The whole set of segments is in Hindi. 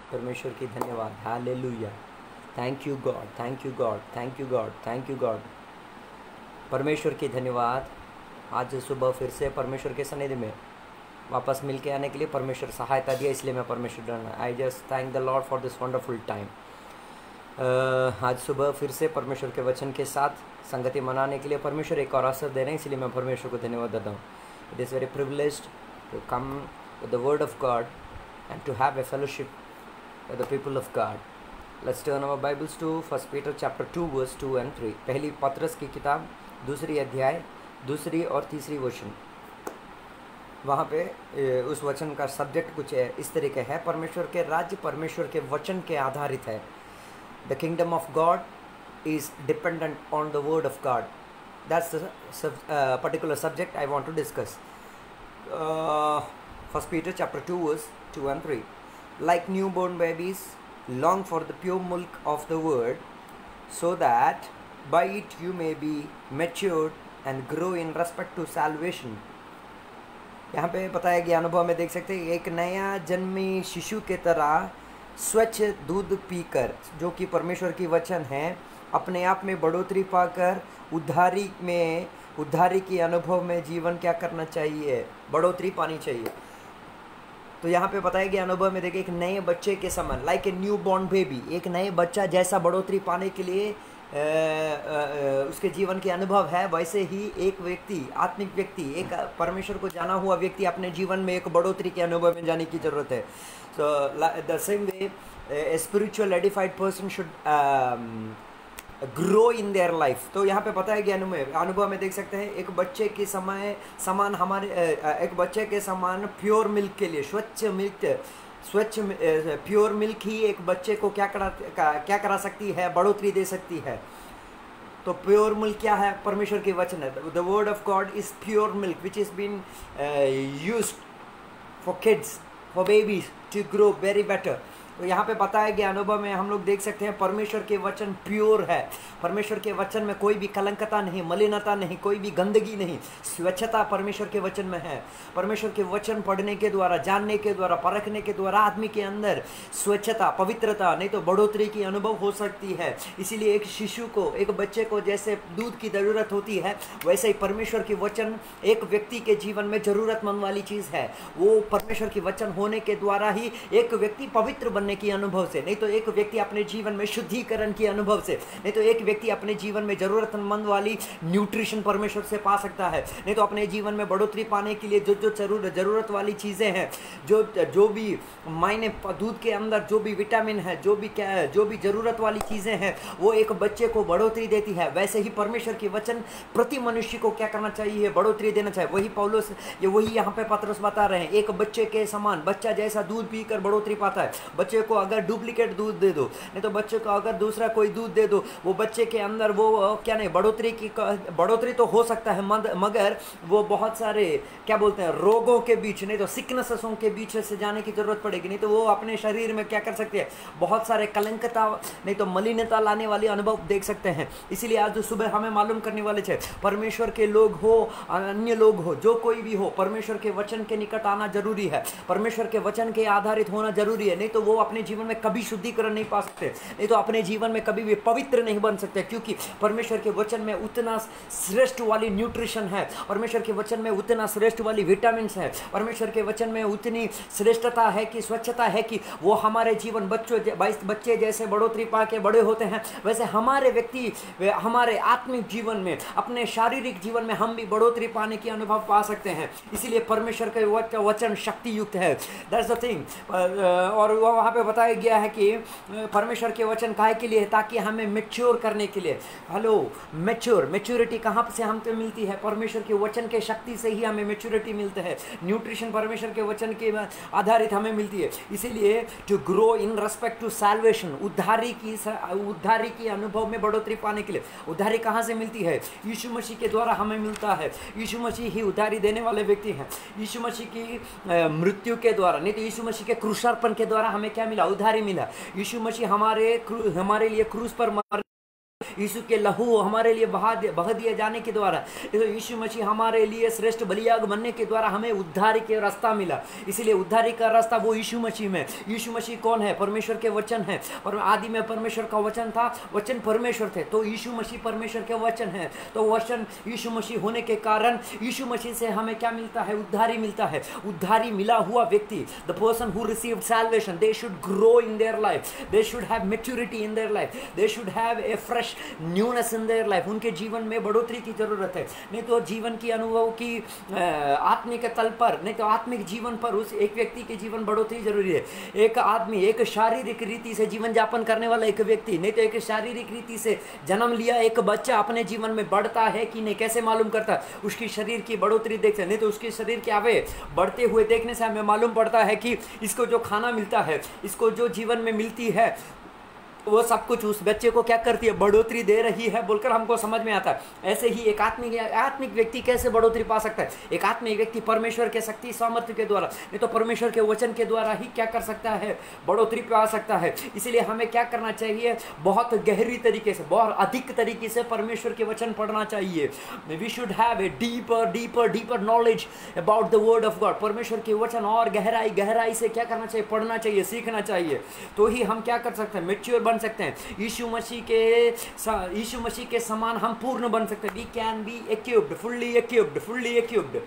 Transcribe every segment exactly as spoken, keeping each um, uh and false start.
परमेश्वर की धन्यवाद। Hallelujah. Thank you God, thank you God, thank you God, thank you God. परमेश्वर की धन्यवाद। आज सुबह फिर से परमेश्वर के सनिधि में वापस मिल के आने के लिए परमेश्वर सहायता दिया, इसलिए मैं परमेश्वर I just thank the Lord for this wonderful time. आज सुबह फिर से परमेश्वर के वचन के साथ संगति मनाने के लिए परमेश्वर एक और अवसर दे रहे हैं, इसलिए मैं परमेश्वर को धन्यवाद देता हूँ। It is very privileged to come with the word of God and to have a fellowship with the people of God. Let's turn our Bibles to First Peter chapter two verse two and three. पहली पत्रस की किताब दूसरी अध्याय दूसरी और तीसरी वचन। वहाँ पे उस वचन का सब्जेक्ट कुछ इस तरीके है, परमेश्वर के राज्य परमेश्वर के वचन के आधारित है। The kingdom of God is dependent on the word of God. That's the sub, uh, particular subject I want to discuss. Uh, First Peter chapter two verse two and three. Like newborn babies, long for the pure milk of the word, so that by it you may be matured and grow in respect to salvation. यहाँ पे बताया गया अनुभव में देख सकते हैं, एक नया जन्मी शिशु के तरह स्वच्छ दूध पीकर, जो कि परमेश्वर की वचन है, अपने आप में बढ़ोतरी पाकर उद्धारी में उद्धारी के अनुभव में जीवन क्या करना चाहिए, बढ़ोतरी पानी चाहिए। तो यहाँ पे बताया गया अनुभव में देखिए, एक नए बच्चे के समान, like a new born baby, एक नए बच्चा जैसा बढ़ोतरी पाने के लिए आ, आ, आ, उसके जीवन के अनुभव है, वैसे ही एक व्यक्ति, आत्मिक व्यक्ति, एक परमेश्वर को जाना हुआ व्यक्ति अपने जीवन में एक बढ़ोतरी के अनुभव में जाने की ज़रूरत है। So the same way a spiritual edified person should grow in their life. तो यहाँ पे बताया गया अनुभव अनुभव में देख सकते हैं, एक बच्चे के समय समान हमारे एक बच्चे के समान प्योर मिल्क के लिए, स्वच्छ मिल्क, स्वच्छ प्योर मिल्क ही एक बच्चे को क्या करा क्या करा सकती है, बढ़ोतरी दे सकती है। तो प्योर मिल्क क्या है? परमेश्वर के वचन है। The word of God is pure milk which is been used for kids, for babies to grow very better. तो यहाँ पे बताया गया अनुभव में हम लोग देख सकते हैं, परमेश्वर के वचन प्योर है। परमेश्वर के वचन में कोई भी कलंकता नहीं, मलिनता नहीं, कोई भी गंदगी नहीं, स्वच्छता परमेश्वर के वचन में है। परमेश्वर के वचन पढ़ने के द्वारा, जानने के द्वारा, परखने के द्वारा आदमी के अंदर स्वच्छता, पवित्रता, नहीं तो बढ़ोतरी की अनुभव हो सकती है। इसीलिए एक शिशु को, एक बच्चे को जैसे दूध की ज़रूरत होती है, वैसे ही परमेश्वर के वचन एक व्यक्ति के जीवन में ज़रूरतमंद वाली चीज़ है। वो परमेश्वर के वचन होने के द्वारा ही एक व्यक्ति पवित्र बनने की अनुभव से, नहीं तो एक व्यक्ति अपने जीवन में शुद्धिकरण की अनुभव से, नहीं तो एक व्यक्ति अपने जीवन में जरूरतमंद वाली न्यूट्रिशन परमेश्वर से पा सकता है। नहीं तो अपने जीवन में बढ़ोतरी पाने के लिए जो जो जरूर जरूरत वाली चीज़ें हैं, जो जो भी मायने दूध के अंदर जो भी विटामिन है, जो भी क्या है, जो भी ज़रूरत वाली चीज़ें हैं, वो एक बच्चे को बढ़ोतरी देती है। वैसे ही परमेश्वर के वचन प्रति मनुष्य को क्या करना चाहिए, बढ़ोतरी देना चाहिए। वही पौलुस, ये वही यहाँ पे पतरस बता रहे हैं, एक बच्चे के समान, बच्चा जैसा दूध पीकर बढ़ोतरी पाता है। बच्चे को अगर डुप्लीकेट दूध दे दो, नहीं तो बच्चे को अगर दूसरा कोई दूध दे दो, वो बच्चे के अंदर वो क्या नहीं, बढ़ोतरी की बढ़ोतरी तो हो सकता है, मगर वो बहुत सारे क्या बोलते हैं, रोगों के बीच, नहीं तो सिकनेसों के बीच से जाने की जरूरत पड़ेगी। नहीं तो वो अपने शरीर में क्या कर सकते हैं, बहुत सारे कलंकता, नहीं तो मलिनता लाने वाले अनुभव देख सकते हैं। इसीलिए आज सुबह हमें मालूम करने वाले थे, परमेश्वर के लोग हो, अन्य लोग हो, जो कोई भी हो, परमेश्वर के वचन के निकट आना जरूरी है, परमेश्वर के वचन के आधारित होना जरूरी है। नहीं तो वो अपने जीवन में कभी शुद्धिकरण नहीं पा सकते, नहीं तो अपने जीवन में कभी भी पवित्र नहीं बन सकते, क्योंकि परमेश्वर के वचन में उतना श्रेष्ठ वाली न्यूट्रिशन है, परमेश्वर के वचन में उतना श्रेष्ठ वाली विटामिन्स है, परमेश्वर के वचन में उतनी श्रेष्ठता है कि स्वच्छता है कि वो हमारे जीवन बच्चों बच्चे जैसे बढ़ोतरी पा के बड़े होते हैं, वैसे हमारे व्यक्ति हमारे आत्मिक जीवन में, अपने शारीरिक जीवन में हम भी बढ़ोतरी पाने की अनुभव पा सकते हैं। इसीलिए परमेश्वर का वचन शक्ति युक्त है। That's the thing. और वहाँ पे बताया गया है कि परमेश्वर के वचन काहे के लिए है, ताकि हमें मैच्योर करने के लिए। हेलो, मैच्योर, मैच्योरिटी कहाँ से हमको मिलती है? परमेश्वर के वचन के शक्ति से ही हमें मैच्योरिटी मिलता है, न्यूट्रिशन परमेश्वर के वचन के आधारित हमें मिलती है। इसीलिए to grow in respect to salvation, उद्धारी की उद्धारी की अनुभव में बढ़ोतरी पाने के लिए, उद्धारी कहाँ से मिलती है? यीशु मसीह के द्वारा हमें मिलता है। यीशु मसीह ही उद्धारी देने वाले व्यक्ति हैं। यीशु मसीह की मृत्यु के द्वारा, नहीं तो यीशु मसीह के क्रूसार्पण के द्वारा हमें क्या मिला? उद्धारी मिला। यीशु मसीह हमारे हमारे लिए क्रूस पर मर यीशु के लहू हमारे लिए बहा दे बहा दिए जाने के द्वारा, तो यीशु मसीह हमारे लिए श्रेष्ठ बलियाग बनने के द्वारा हमें उद्धारी के रास्ता मिला। इसीलिए उद्धारी का रास्ता वो यीशु मसीह में। यीशु मसीह कौन है? परमेश्वर के वचन है, और आदि में परमेश्वर का वचन था, वचन परमेश्वर थे, तो यीशु मसीह परमेश्वर के वचन है। तो वचन यीशु मसीह होने के कारण यीशु मसीह से हमें क्या मिलता है? उद्धारी मिलता है। उद्धारी मिला हुआ व्यक्ति, the person who received salvation, they should grow in their life, they should have maturity in their life, they should have a fresh newness in their life. उनके जीवन में बढ़ोतरी की जरूरत है। नहीं तो जीवन की अनुभव की आत्मिक तल पर, नहीं तो आत्मिक जीवन पर उस एक व्यक्ति के जीवन बढ़ोतरी जरूरी है। एक आदमी एक शारीरिक रीति से जीवन यापन करने वाला एक व्यक्ति, नहीं तो एक शारीरिक रीति से जन्म लिया एक बच्चा अपने जीवन में बढ़ता है कि नहीं, कैसे मालूम करता है? उसकी शरीर की बढ़ोतरी देखते हैं। नहीं तो उसके शरीर के आवे बढ़ते हुए देखने से हमें मालूम पड़ता है कि इसको जो खाना मिलता है, इसको जो जीवन में मिलती है, वो सब कुछ उस बच्चे को क्या करती है? बढ़ोतरी दे रही है बोलकर हमको समझ में आता है। ऐसे ही एक आत्मिक आत्मिक व्यक्ति कैसे बढ़ोतरी पा सकता है? एक आत्मिक व्यक्ति परमेश्वर के शक्ति सामर्थ्य के द्वारा, नहीं तो परमेश्वर के वचन के द्वारा ही क्या कर सकता है? बढ़ोतरी पा सकता है। इसलिए हमें क्या करना चाहिए? बहुत गहरी तरीके से, बहुत अधिक तरीके से परमेश्वर के वचन पढ़ना चाहिए। We should have a deeper deeper deeper knowledge about the word of God. परमेश्वर के वचन और गहराई गहराई से क्या करना चाहिए? पढ़ना चाहिए, सीखना चाहिए। तो ही हम क्या कर सकते हैं? मैच्योर बन सकते हैं। यीशु मसीह के यीशु मसीह के समान हम पूर्ण बन सकते हैं। We can be equipped, fully equipped, fully equipped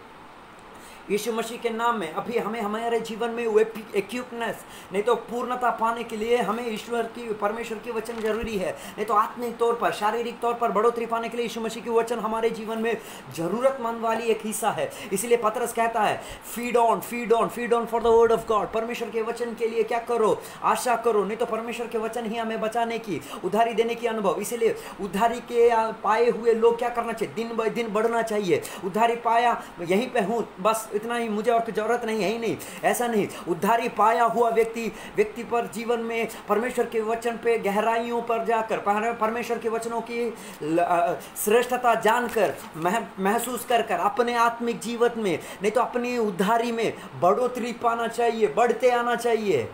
Yeshu Masih के नाम में। अभी हमें हमारे जीवन में इक्विपनेस, नहीं तो पूर्णता पाने के लिए हमें ईश्वर की परमेश्वर की वचन जरूरी है। नहीं तो आत्मिक तौर पर, शारीरिक तौर पर बढ़ोतरी पाने के लिए यीशु मसीह की वचन हमारे जीवन में जरूरतमंद वाली एक हिस्सा है। इसलिए पतरस कहता है feed on feed on feed on for the word of God. परमेश्वर के वचन के लिए क्या करो? आशा करो। नहीं तो परमेश्वर के वचन ही हमें बचाने की, उधारी देने की अनुभव। इसीलिए उधारी के पाए हुए लोग क्या करना चाहिए? दिन ब दिन बढ़ना चाहिए। उधारी पाया, यहीं पे हूँ, बस इतना ही, मुझे और कुछ जरूरत नहीं है ही नहीं, ऐसा नहीं। उद्धारी पाया हुआ व्यक्ति व्यक्ति पर जीवन में परमेश्वर के वचन पे गहराइयों पर जाकर परमेश्वर के वचनों की श्रेष्ठता जानकर, महसूस कर कर अपने आत्मिक जीवन में, नहीं तो अपनी उद्धारी में बढ़ोतरी पाना चाहिए, बढ़ते आना चाहिए।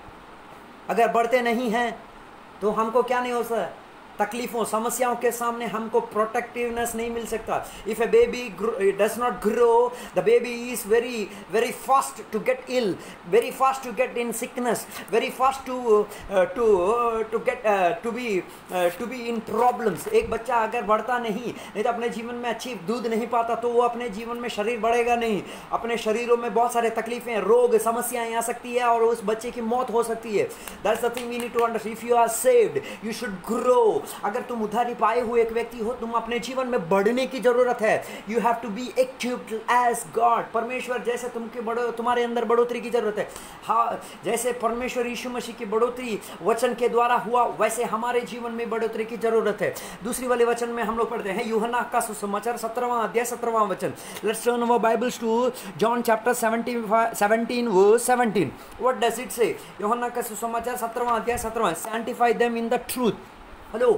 अगर बढ़ते नहीं हैं तो हमको क्या नहीं हो सकता? तकलीफों, समस्याओं के सामने हमको प्रोटेक्टिवनेस नहीं मिल सकता। If a baby does not grow, the baby is very very fast to get ill, very fast to get in sickness, very fast to to to get to be to be in problems. एक बच्चा अगर बढ़ता नहीं, नहीं तो अपने जीवन में अच्छी दूध नहीं पाता, तो वो अपने जीवन में शरीर बढ़ेगा नहीं। अपने शरीरों में बहुत सारे तकलीफें, रोग, समस्याएं आ सकती है और उस बच्चे की मौत हो सकती है। That's the thing we need to understand. If you are saved, you should grow. अगर तुम उधारी पाए हुए एक व्यक्ति हो, तुम अपने जीवन में बढ़ने की जरूरत है। You have to be equipped as God. परमेश्वर जैसे तुमके बड़ो तुम्हारे अंदर बढ़ोतरी की जरूरत है। हाँ, जैसे परमेश्वर यीशु मसीह की बढ़ोतरी वचन के द्वारा हुआ, वैसे हमारे जीवन में बढ़ोतरी की जरूरत है। दूसरी वाले वचन में हम लोग पढ़ते हैं यूहन्ना का सुसमाचार सत्रहवां अध्याय सत्रहवां वचन। Let's turn our Bibles to John chapter seventeen seventeen verse seventeen. What does it say? यूहन्ना का सुसमाचार सत्रहवां अध्याय सत्रहवां। Sanctify them in the truth. Hello,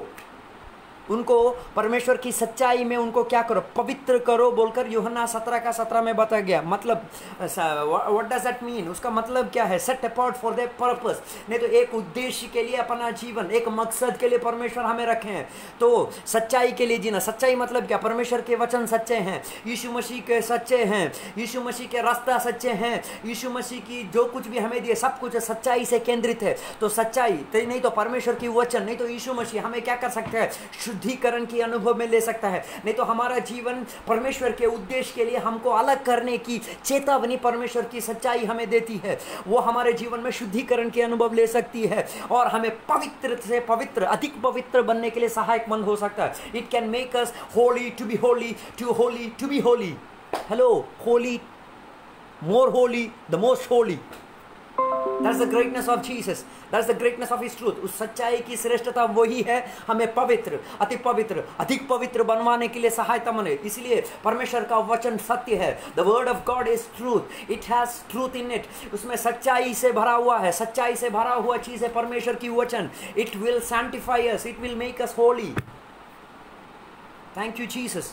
उनको परमेश्वर की सच्चाई में उनको क्या करो? पवित्र करो बोलकर यूहन्ना सत्रह का सत्रह में बताया गया। मतलब व्हाट डज दैट मीन? उसका मतलब क्या है? Set apart for the purpose. नहीं तो एक उद्देश्य के लिए अपना जीवन, एक मकसद के लिए परमेश्वर हमें रखे हैं, तो सच्चाई के लिए जीना। सच्चाई मतलब क्या? परमेश्वर के वचन सच्चे हैं, यीशु मसीह के सच्चे हैं, यीशु मसीह के रास्ता सच्चे हैं, यीशु मसीह की जो कुछ भी हमें दिए सब कुछ सच्चाई से केंद्रित है। तो सच्चाई तो नहीं तो परमेश्वर की वचन, नहीं तो यीशु मसीह हमें क्या कर सकते हैं? शुद्धिकरण की अनुभव में ले सकता है। नहीं तो हमारा जीवन परमेश्वर के उद्देश्य के लिए हमको अलग करने की चेतावनी परमेश्वर की सच्चाई हमें देती है। वो हमारे जीवन में शुद्धिकरण के अनुभव ले सकती है और हमें पवित्र से पवित्र, अधिक पवित्र बनने के लिए सहायक मंद हो सकता है। It can make us holy to be holy, too holy to be holy. Hello, holy, more holy, the most holy. That's the greatness of Jesus. That's the greatness of His truth. उस सच्चाई की श्रेष्ठता वही है, हमें पवित्र, अति पवित्र, अधिक पवित्र बनवाने के लिए सहायता बने। इसलिए परमेश्वर का वचन सत्य है। The word of God is truth. It has truth in it. उसमें सच्चाई से भरा हुआ है, सच्चाई से भरा हुआ चीज है परमेश्वर की वचन। It will sanctify us. It will make us holy. Thank you, Jesus.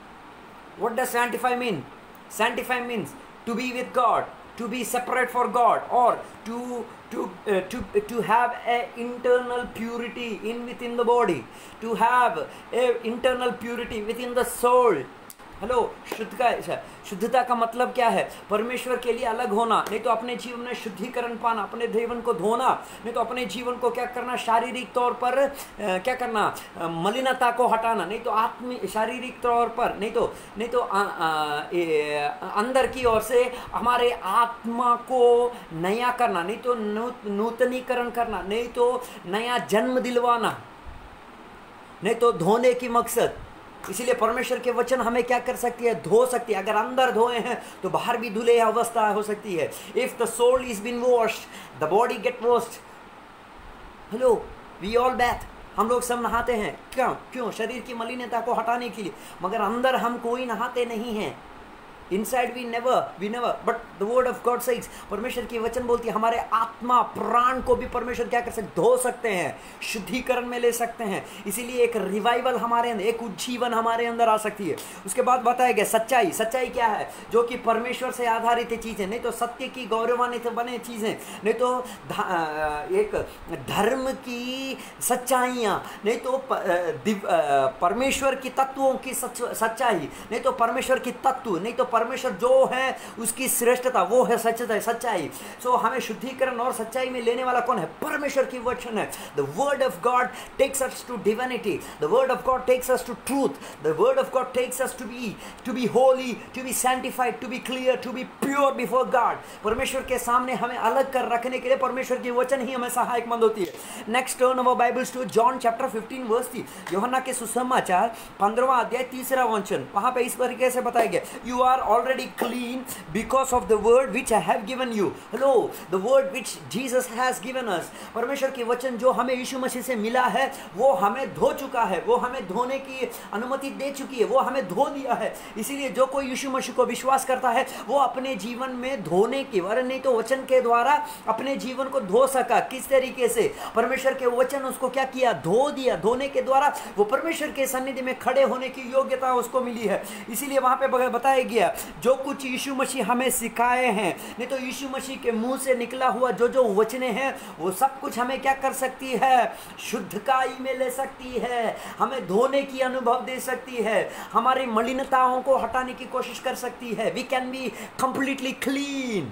What does sanctify mean? Sanctify means to be with God, to be separate for God, or to to uh, to to have a internal purity in within the body, to have a internal purity within the soul. Hello, शुद्ध का शुद्धता का मतलब क्या है? परमेश्वर के लिए अलग होना, नहीं तो अपने जीवन में शुद्धिकरण पाना, अपने जीवन को धोना, नहीं तो अपने जीवन को क्या करना, शारीरिक तौर पर आ, क्या करना, आ, मलिनता को हटाना, नहीं तो आत्मी शारीरिक तौर पर, नहीं तो नहीं तो आ, आ, ए, अंदर की ओर से हमारे आत्मा को नया करना, नहीं तो नू, नूतनीकरण करना, नहीं तो नया जन्म दिलवाना, नहीं तो धोने की मकसद। इसीलिए परमेश्वर के वचन हमें क्या कर सकती है? धो सकती है। अगर अंदर धोए हैं तो बाहर भी धुले अवस्था हो सकती है। If the soul is been washed the body get washed. Hello, we all bath, हम लोग सब नहाते हैं। क्यों? क्यों? शरीर की मलिनता को हटाने के लिए। मगर अंदर हम कोई नहाते नहीं हैं। Inside we never, we never, but the word of God says, परमेश्वर की वचन बोलती है हमारे आत्मा प्राण को भी परमेश्वर क्या कर सकते, धो सकते हैं, शुद्धिकरण में ले सकते हैं। इसीलिए एक रिवाइवल हमारे अंदर, एक उज्जीवन हमारे अंदर आ सकती है। उसके बाद बताया गया सच्चाई। सच्चाई क्या है? जो कि परमेश्वर से आधारित चीज़ें, नहीं तो सत्य की गौरवान्वित बने चीज़ें, नहीं तो एक धर्म की सच्चाइयाँ, नहीं तो परमेश्वर की तत्वों की सच्चाई, नहीं तो परमेश्वर की तत्व, नहीं तो परमेश्वर जो है उसकी श्रेष्ठता, वो है सच्चाई सच्चाई सो so, हमें शुद्धिकरण और सच्चाई में लेने वाला कौन है? परमेश्वर की वचन है। The word of God takes us to divinity, the word of God takes us to truth, the word of God takes us to be to be holy, to be sanctified, to be clear, to be pure before God. परमेश्वर के सामने हमें अलग कर रखने के लिए परमेश्वर की वचन ही हमें सहायकमंद होती है। Next turn our Bibles to John chapter fifteen verse three, यूहन्ना के सुसमाचार पंद्रहवां अध्याय तीसरा वचन। वहां पे इस तरीके से बताया गया, you are already clean because of the word which I have given you. Hello, the word which Jesus has given us. परमेश्वर की वचन जो हमें यीशु मसीह से मिला है वो हमें धो चुका है, वो हमें धोने की अनुमति दे चुकी है, वो हमें धो दिया है। इसीलिए जो कोई यीशु मसीह को विश्वास करता है वो अपने जीवन में धोने की, वरन नहीं तो वचन के द्वारा अपने जीवन को धो सका। किस तरीके से? परमेश्वर के वचन उसको क्या किया? धो दिया। धोने के द्वारा वो परमेश्वर के सन्निधि में खड़े होने की योग्यता उसको मिली है। इसीलिए वहां पे बताया गया जो कुछ यीशु मसीह हमें सिखाए हैं, नहीं तो यीशु मसीह के मुंह से निकला हुआ जो जो वचने हैं वो सब कुछ हमें क्या कर सकती है? शुद्धकाई में ले सकती है, हमें धोने की अनुभव दे सकती है, हमारी मलिनताओं को हटाने की कोशिश कर सकती है। We can be completely clean.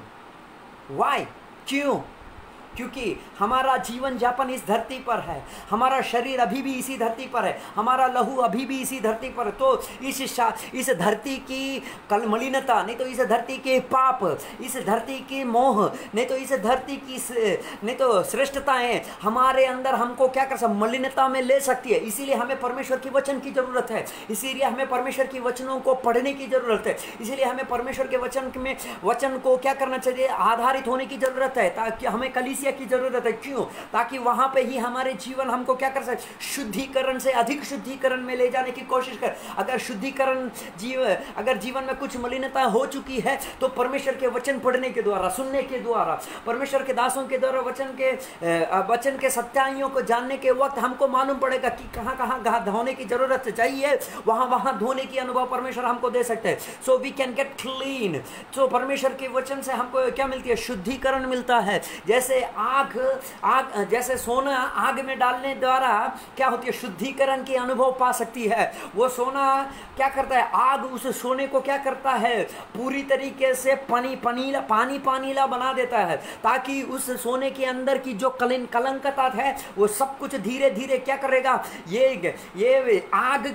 Why? क्यों? क्योंकि हमारा जीवन यापन इस धरती पर है, हमारा शरीर अभी भी इसी धरती पर है, हमारा लहू अभी भी इसी धरती पर है। तो इस इस धरती की कल मलिनता, नहीं तो इस धरती के पाप, इस धरती की मोह, नहीं तो इस धरती की नहीं तो श्रेष्ठताएं हमारे अंदर हमको क्या कर सकती, मलिनता में ले सकती है। इसीलिए हमें परमेश्वर की वचन की जरूरत है, इसीलिए हमें परमेश्वर की वचनों को पढ़ने की जरूरत है, इसीलिए हमें परमेश्वर के वचन में वचन को क्या करना चाहिए? आधारित होने की जरूरत है, ताकि हमें कलीसिया की जरूरत है। क्यों? ताकि वहां पे ही हमारे जीवन हमको क्या कर सकते? शुद्धिकरण से अधिक शुद्धिकरण में ले जाने की कोशिश कर। अगर शुद्धिकरण जीव अगर जीवन में कुछ मलिनता हो चुकी है तो परमेश्वर के वचन पढ़ने के द्वारा, सुनने के द्वारा, परमेश्वर के दासों के द्वारा वचन के वचन के सच्चाइयों को जानने के वक्त हमको मालूम पड़ेगा कि कहां कहां धोने की जरूरत चाहिए, वहां वहां धोने की अनुभव परमेश्वर हमको दे सकते हैं। So we can get clean. So परमेश्वर के वचन से हमको क्या मिलती है? शुद्धिकरण मिलता है। जैसे आग आग जैसे सोना आग में डालने द्वारा क्या होती है? शुद्धिकरण की अनुभव पा सकती है। वो सोना क्या करता है? आग उस सोने को क्या करता है? पूरी तरीके से पानी पानीला पानी पानीला बना देता है, ताकि उस सोने के अंदर की जो कलिन कलंकता है वो सब कुछ धीरे धीरे क्या करेगा? ये ये आग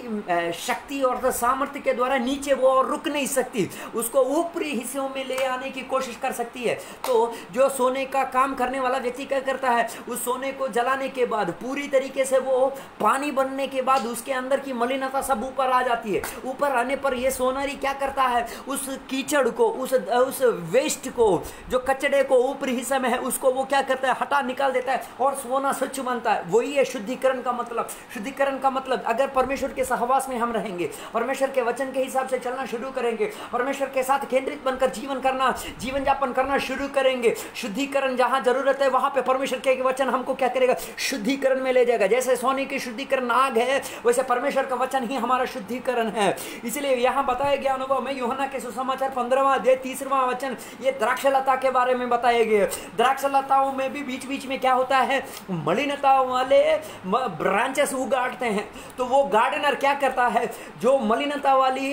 की शक्ति और सामर्थ्य के द्वारा नीचे वो और रुक नहीं सकती, उसको ऊपरी हिस्सों में ले आने की कोशिश कर सकती है। तो जो सोने का काम करने वाला व्यक्ति क्या करता है? उस सोने को जलाने के बाद पूरी तरीके से वो पानी बनने के बाद उसके अंदर की मलिनता सब ऊपर आ जाती है। ऊपर आने पर ये सोनारी क्या करता है? उस कीचड़ को, उस उस वेस्ट को, जो कचड़े को ऊपरी हिस्से में है, उसको वो क्या करता है? हटा निकाल देता है और सोना स्वच्छ बनता है। वही है शुद्धिकरण का मतलब। शुद्धिकरण का मतलब अगर परमेश्वर के सहवास में हम रहेंगे, परमेश्वर के वचन के हिसाब से चलना शुरू करेंगे, परमेश्वर के साथ केंद्रित बनकर जीवन करना जीवन यापन करना शुरू करेंगे, शुद्धिकरण जहां जहां जरूरत है वहां पे परमेश्वर के वचन हमको क्या करेगा, शुद्धिकरण में ले जाएगा। जैसे सोने की शुद्धिकरण आग है, वैसे परमेश्वर का वचन ही हमारा शुद्धिकरण है। इसलिए यहां बताया गया अनुभव में यूहन्ना के सुसमाचार पंद्रहवां अध्याय तीसरा वचन, ये द्राक्षलता के बारे में बताया गया। द्राक्षलताओं में भी बीच बीच में क्या होता है, मलिनता वाले ब्रांचेस उगाड़ते हैं। तो वो गार्डनर क्या करता है, जो मलिनता वाली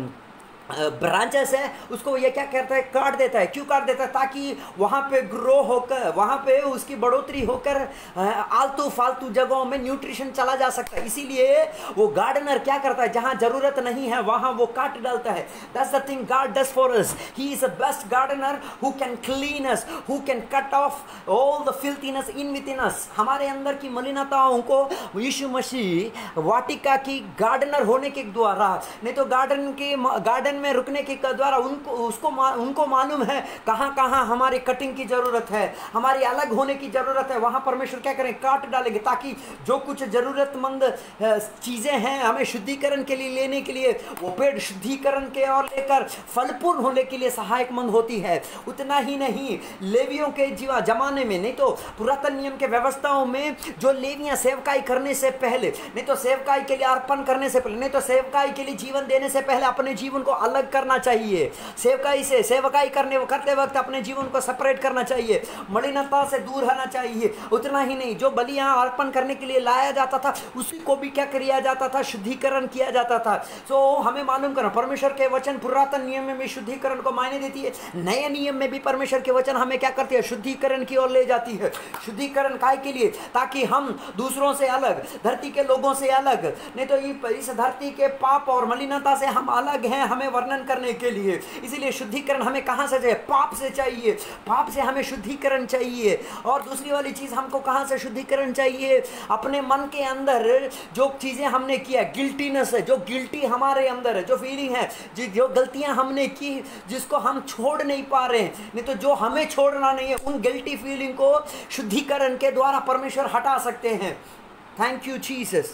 ब्रांचेस है उसको ये क्या करता है, काट देता है। क्यों काट देता है, ताकि वहाँ पे ग्रो होकर, वहाँ पे उसकी बढ़ोतरी होकर आलतू फालतू जगहों में न्यूट्रिशन चला जा सकता है। इसीलिए वो गार्डनर क्या करता है, जहाँ जरूरत नहीं है वहाँ वो काट डालता है। That's the thing God does for us. He is the best gardener who can clean us, who can cut off all the filthiness in with in us. हमारे अंदर की मलिनताओं को यीशु मसीह वाटिका की गार्डनर होने के द्वारा, नहीं तो गार्डन के गार्डन में रुकने के द्वारा उनको उसको मा, उनको मालूम है कहां कहां हमारी कटिंग की जरूरत है, हमारी अलग होने की जरूरत है। वहां परमेश्वर क्या करें, काट डालेंगे, ताकि जो कुछ जरूरतमंद चीजें हैं हमें शुद्धिकरण के लिए लेने के लिए, वो पेड़ शुद्धिकरण के और लेकर फलपूर्ण होने के लिए सहायकमंद होती है। उतना ही नहीं, लेवियों के जीवा जमाने में, नहीं तो पुरातन नियम के व्यवस्थाओं में जो लेवियां सेवकाई करने से पहले, नहीं तो सेवकाई के लिए अर्पण करने से पहले, नहीं तो सेवकाई के लिए जीवन देने से पहले अपने जीवन को अलग करना चाहिए। सेवकाई से सेवकाई करने करते वक्त अपने जीवन को सेपरेट करना चाहिए, मलिनता से दूर रहना चाहिए। उतना ही नहीं, जो बलियां अर्पण करने के लिए लाया जाता था उसी को भी क्या किया जाता था, शुद्धिकरण किया जाता था। सो हमें मालूम करना, परमेश्वर के वचन पुरातन नियम में भी शुद्धिकरण को मायने देती है, नए नियम में भी परमेश्वर के वचन हमें क्या करती है, शुद्धिकरण की ओर ले जाती है। शुद्धिकरण काय के लिए, ताकि हम दूसरों से अलग, धरती के लोगों से अलग, नहीं तो इस धरती के पाप और मलिनता से हम अलग हैं, हमें वर्णन करने के लिए। इसीलिए शुद्धिकरण हमें कहां से चाहिए, पाप से चाहिए। पाप से हमें शुद्धिकरण चाहिए। और दूसरी वाली चीज हमको कहां से शुद्धिकरण चाहिए, अपने मन के अंदर जो चीजें हमने किया, गिल्टीनेस है, जो गिल्टी हमारे अंदर है, जो फीलिंग है, जो गलतियां हमने की जिसको हम छोड़ नहीं पा रहे हैं, नहीं तो जो हमें छोड़ना नहीं है, उन गिल्टी फीलिंग को शुद्धिकरण के द्वारा परमेश्वर हटा सकते हैं। Thank you Jesus.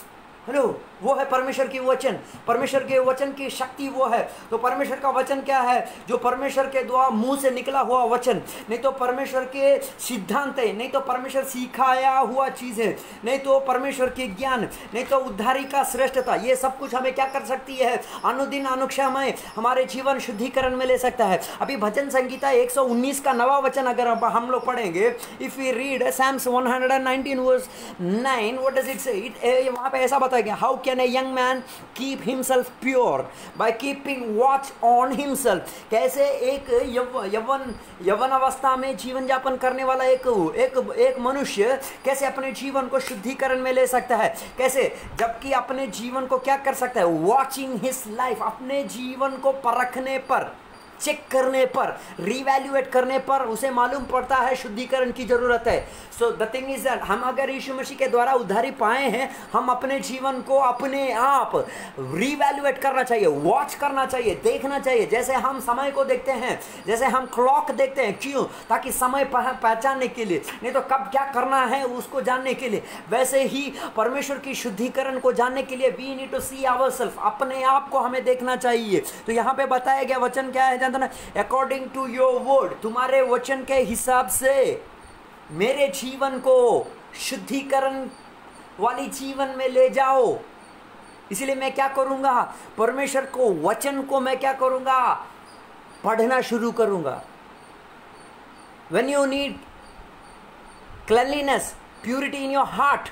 हेलो, वो है परमेश्वर की वचन। परमेश्वर के वचन की शक्ति वो है। तो परमेश्वर का वचन क्या है, जो परमेश्वर के द्वारा मुंह से निकला हुआ वचन, नहीं तो परमेश्वर के सिद्धांत है, नहीं तो परमेश्वर सिखाया हुआ चीज है, नहीं तो परमेश्वर के ज्ञान, नहीं तो उद्धारी का श्रेष्ठता, ये सब कुछ हमें क्या कर सकती है, अनुदिन अनुक्षमय हमारे जीवन शुद्धिकरण में ले सकता है। अभी भजन संगीता एक सौ उन्नीस का नवा वचन अगर हम लोग पढ़ेंगे, if we read Psalms one nineteen verse nine, what does it say? It, वहां पे ऐसा बताया गया, how can a young man keep himself pure by keeping watch on himself. कैसे एक यवन यवन अवस्था में जीवन यापन करने वाला एक एक एक मनुष्य कैसे अपने जीवन को शुद्धिकरण में ले सकता है, कैसे, जबकि अपने जीवन को क्या कर सकता है, वॉचिंग हिज लाइफ, अपने जीवन को परखने पर, चेक करने पर, रिवैल्यूएट करने पर उसे मालूम पड़ता है शुद्धिकरण की जरूरत है। So the thing is that हम अगर यीशु मसीह के द्वारा उद्धारी पाए हैं, हम अपने जीवन को अपने आप रिवैल्यूएट करना चाहिए, वॉच करना चाहिए, देखना चाहिए। जैसे हम समय को देखते हैं, जैसे हम क्लॉक देखते हैं, क्यों, ताकि समय पहचानने के लिए, नहीं तो कब क्या करना है उसको जानने के लिए, वैसे ही परमेश्वर की शुद्धिकरण को जानने के लिए we need to see ourselves, अपने आप को हमें देखना चाहिए। तो यहाँ पे बताया गया वचन क्या है, अकॉर्डिंग टू योर वर्ड, तुम्हारे वचन के हिसाब से मेरे जीवन को शुद्धिकरण वाली जीवन में ले जाओ। इसलिए मैं क्या करूंगा, परमेश्वर को वचन को मैं क्या करूंगा, पढ़ना शुरू करूंगा। When you need cleanliness, purity in your heart,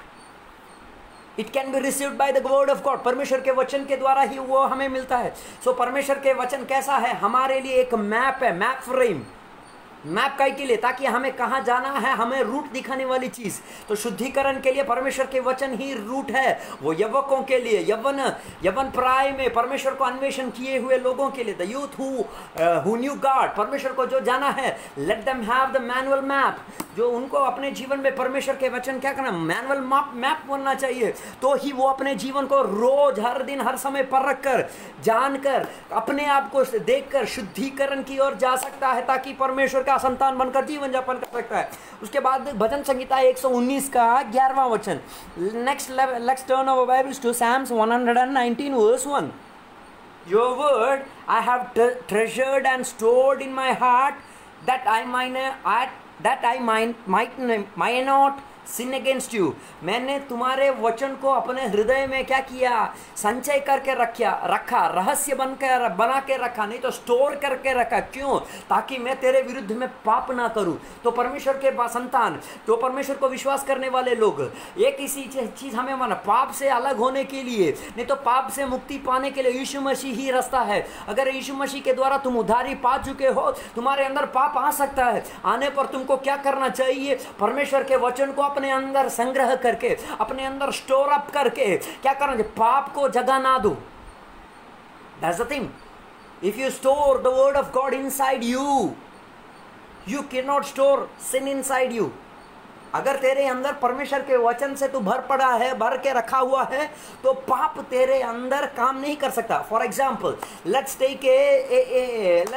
it can be received by the word of God. परमेश्वर के वचन के द्वारा ही वो हमें मिलता है। सो so, परमेश्वर के वचन कैसा है, हमारे लिए एक मैप है, मैप फ्रेम, मैप का के लिए, ताकि हमें कहाँ जाना है, हमें रूट दिखाने वाली चीज। तो शुद्धिकरण के लिए परमेश्वर के वचन ही रूट है। वो यवकों के लिए, यवन यवन प्राय में परमेश्वर को अन्वेषण किए हुए लोगों के लिए, the youth who who knew God, परमेश्वर को जो जाना है, let them have the manual map, जो उनको अपने जीवन में परमेश्वर के वचन क्या करना, मैनुअल मैप मैप बनना चाहिए। तो ही वो अपने जीवन को रोज, हर दिन, हर समय परख कर, जानकर, अपने आप को देखकर शुद्धिकरण की ओर जा सकता है, ताकि परमेश्वर का संतान बनकर जीवन यापन कर सकता है। उसके बाद भजन संगीता एक सौ उन्नीस का ग्यारहवां वचन। Next let's turn our Bibles to Psalms one nineteen verse one. Your word I have treasured and stored in my heart, that I might that I might might my not sin against you, मैंने तुम्हारे वचन को अपने हृदय में क्या किया, संचय करके रखा रखा रहस्य बनकर बना के रखा, नहीं तो स्टोर करके रखा। क्यों? ताकि मैं तेरे विरुद्ध में पाप ना करूं। तो परमेश्वर के संतान, तो परमेश्वर को विश्वास करने वाले लोग, एक इसी चीज हमें माना, पाप से अलग होने के लिए, नहीं तो पाप से मुक्ति पाने के लिए यीशु मसीह ही रास्ता है। अगर यीशु मसीह के द्वारा तुम उधारी पा चुके हो, तुम्हारे अंदर पाप आ सकता है। आने पर तुमको क्या करना चाहिए? परमेश्वर के वचन को अपने अंदर संग्रह करके, अपने अंदर स्टोर अप करके क्या करना चाहिए? पाप को जगह ना दो। That's the thing. If you store the word of God inside you, you cannot store sin inside you. अगर तेरे अंदर परमेश्वर के वचन से तू भर पड़ा है, भर के रखा हुआ है, तो पाप तेरे अंदर काम नहीं कर सकता। For example, let's take a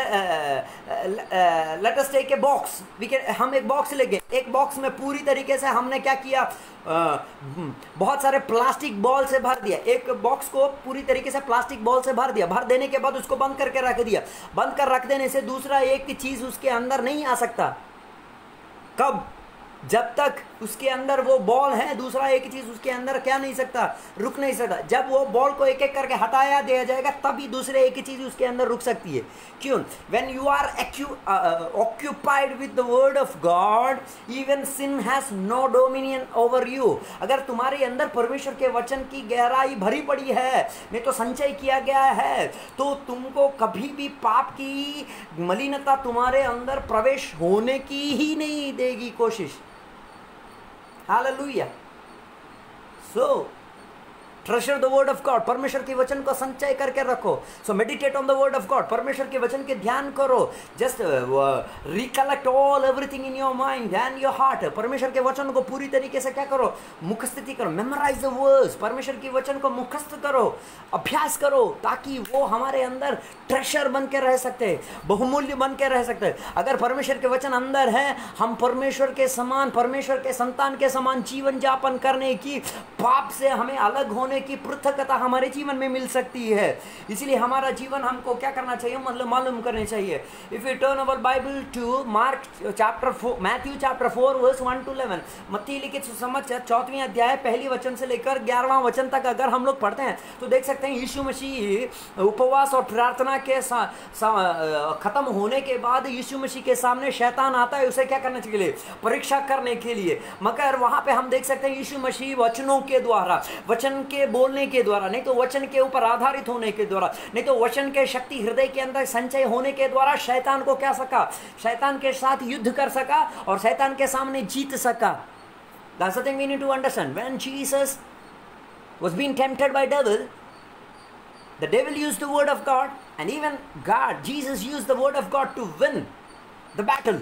let us take a box. हम एक बॉक्स लेंगे, एक बॉक्स में पूरी तरीके से हमने क्या किया, आ, बहुत सारे प्लास्टिक बॉल से भर दिया। एक बॉक्स को पूरी तरीके से प्लास्टिक बॉल से भर दिया। भर देने के बाद उसको बंद करके रख दिया। बंद कर रख देने से दूसरा एक चीज उसके अंदर नहीं आ सकता। कब? जब तक उसके अंदर वो बॉल है, दूसरा एक चीज उसके अंदर क्या नहीं सकता, रुक नहीं सकता। जब वो बॉल को एक एक करके हटाया दिया जाएगा, तभी दूसरे एक ही चीज उसके अंदर रुक सकती है। क्यों? When you are occupied with the word of God, even sin has no dominion over you. अगर तुम्हारे अंदर परमेश्वर के वचन की गहराई भरी पड़ी है, नहीं तो संचय किया गया है, तो तुमको कभी भी पाप की मलिनता तुम्हारे अंदर प्रवेश होने की ही नहीं देगी कोशिश। Hallelujah. So, treasure the word of God. परमेश्वर के वचन को संचय करके रखो। So meditate on the word of God. परमेश्वर के वचन के ध्यान करो। Just uh, recollect all everything in your mind and your heart. परमेश्वर के वचन को पूरी तरीके से क्या करो, मुखस्थिति करो। Memorize the words. परमेश्वर के वचन को मुखस्थ करो, अभ्यास करो, ताकि वो हमारे अंदर ट्रेशर बन के रह सकते, बहुमूल्य बन के रह सकते। अगर परमेश्वर के वचन अंदर है, हम परमेश्वर के समान, परमेश्वर के संतान के समान जीवन यापन करने की, पाप से हमें अलग होने की पृथकता हमारे जीवन में मिल सकती है। इसलिए हमारा जीवन हमको क्या करना चाहिए, मतलब मालूम करने चाहिए। If you turn our Bible to Mark chapter four, Matthew chapter four verse one to eleven, मत्ती लिखित सुसमाचार चौथवीं अध्याय पहली वचन से लेकर ग्यारहवां वचन तक अगर हम लोग पढ़ते हैं, तो देख सकते हैं यीशु मसीह उपवास और प्रार्थना के खत्म होने के बाद यीशु मसीह के सामने शैतान आता है उसे क्या करने के लिए, परीक्षा करने के लिए। मगर वहां पे हम देख सकते हैं यीशु मसीह वचनों के द्वारा, वचन के बोलने के द्वारा, नहीं तो वचन के ऊपर आधारित होने के द्वारा, नहीं तो वचन के शक्ति हृदय के अंदर संचय होने के द्वारा शैतान को क्या सका, शैतान के साथ युद्ध कर सका और शैतान के सामने जीत सका। That's the thing we need to understand. When Jesus was being tempted by devil, the devil used the word of God, and even God, Jesus used the word of God to win the battle.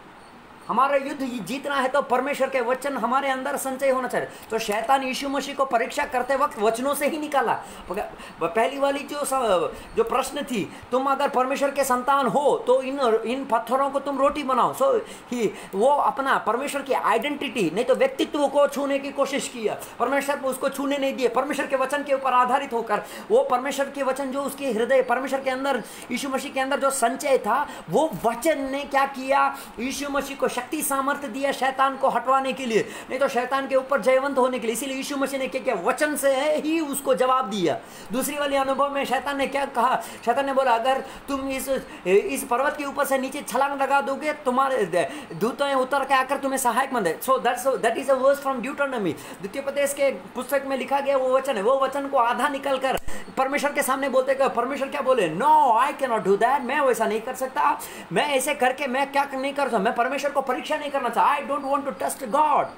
हमारा युद्ध जीतना है तो परमेश्वर के वचन हमारे अंदर संचय होना चाहिए। तो शैतान यीशु मसीह को परीक्षा करते वक्त वचनों से ही निकाला। पहली वाली जो जो प्रश्न थी, तुम अगर परमेश्वर के संतान हो तो इन इन पत्थरों को तुम रोटी बनाओ। सो ही वो अपना परमेश्वर की आइडेंटिटी, नहीं तो व्यक्तित्व को छूने की कोशिश किया, परमेश्वर को उसको छूने नहीं दिए। परमेश्वर के वचन के ऊपर आधारित होकर वो परमेश्वर के वचन जो उसके हृदय, परमेश्वर के अंदर, यीशु मसीह के अंदर जो संचय था, वो वचन ने क्या किया, यीशु मसीह को शक्ति सामर्थ्य दिया शैतान को हटवाने के लिए, नहीं तो शैतान के ऊपर जयवंत होने के लिए। इसीलिए यीशु मसीह ने क्या किया, वचन से ही उसको जवाब दिया। दूसरी वाली अनुभव में शैतान ने क्या कहा, शैतान ने बोला अगर तुम इस इस पर्वत के ऊपर से नीचे छलांग लगा दोगे, तुम्हारे दूतें उतर के आकर तुम्हें सहायक मंद है। So that's that is a verse from Deuteronomy, द्वितीयोपदेश के पुस्तक में लिखा गया वो वचन है। वो वचन को आधा निकल कर परमेश्वर के सामने बोलते कि परमेश्वर क्या बोले, no I can not do that, मैं वैसा नहीं कर सकता, मैं ऐसे करके मैं क्या नहीं कर सकता, मैं परमेश्वर को परीक्षा नहीं करना चाहता। I don't want to test God.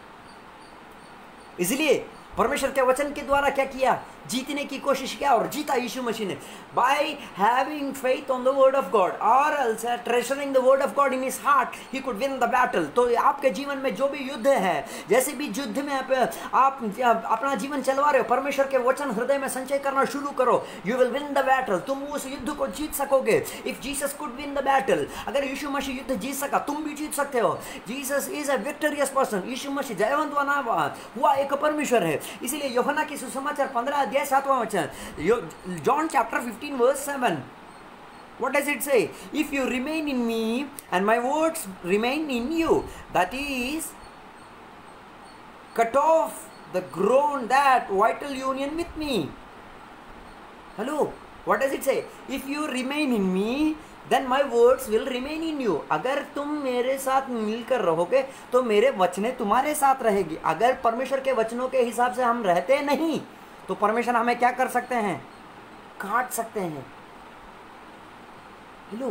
इसलिए परमेश्वर के वचन के द्वारा क्या किया, जीतने की कोशिश किया और जीता यीशु मसीह ने। By having faith on the word of God और else treasuring the word of God in his heart, he could win the battle. तो आपके जीवन में जो भी युद्ध है, जैसे भी युद्ध में आप, आप अपना जीवन चलवा रहे हो, परमेश्वर के वचन हृदय में संचय करना शुरू करो, you will win the battle. तुम उस युद्ध को जीत सकोगे। If Jesus could win the battle, अगर यीशु मसीह युद्ध जीत सका, तुम भी जीत सकते हो। Jesus is a victorious person, यीशु मसीह जयवंत बना हुआ एक परमेश्वर है। इसीलिए यूहन्ना की सुसमाचार पंद्रह अध्याय सातवां वचन, John chapter fifteen verse seven, What does it say? If you remain in me and my words remain in you, that is, cut off the ground, that vital union with me. Hello, what does it say? If you remain in me, then my words will remain in you. अगर तुम मेरे साथ मिलकर रहोगे तो मेरे वचने तुम्हारे साथ रहेगी. अगर परमेश्वर के वचनों के हिसाब से हम रहते नहीं तो परमेश्वर हमें क्या कर सकते हैं? काट सकते हैं. Hello,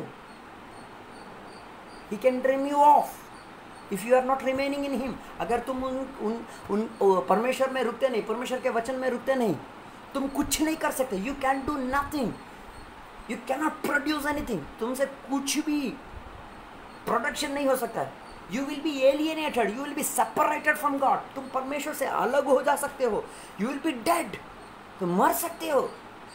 he can trim you off if you are not remaining in him. अगर तुम उन उन उन परमेश्वर में रुकते नहीं, परमेश्वर के वचन में रुकते नहीं, तुम कुछ नहीं कर सकते. You can do nothing. You cannot produce anything. तुमसे कुछ भी प्रोडक्शन नहीं हो सकता. You will be alienated. You will be separated from God. तुम परमेश्वर से अलग हो जा सकते हो. You will be dead. तुम मर सकते हो.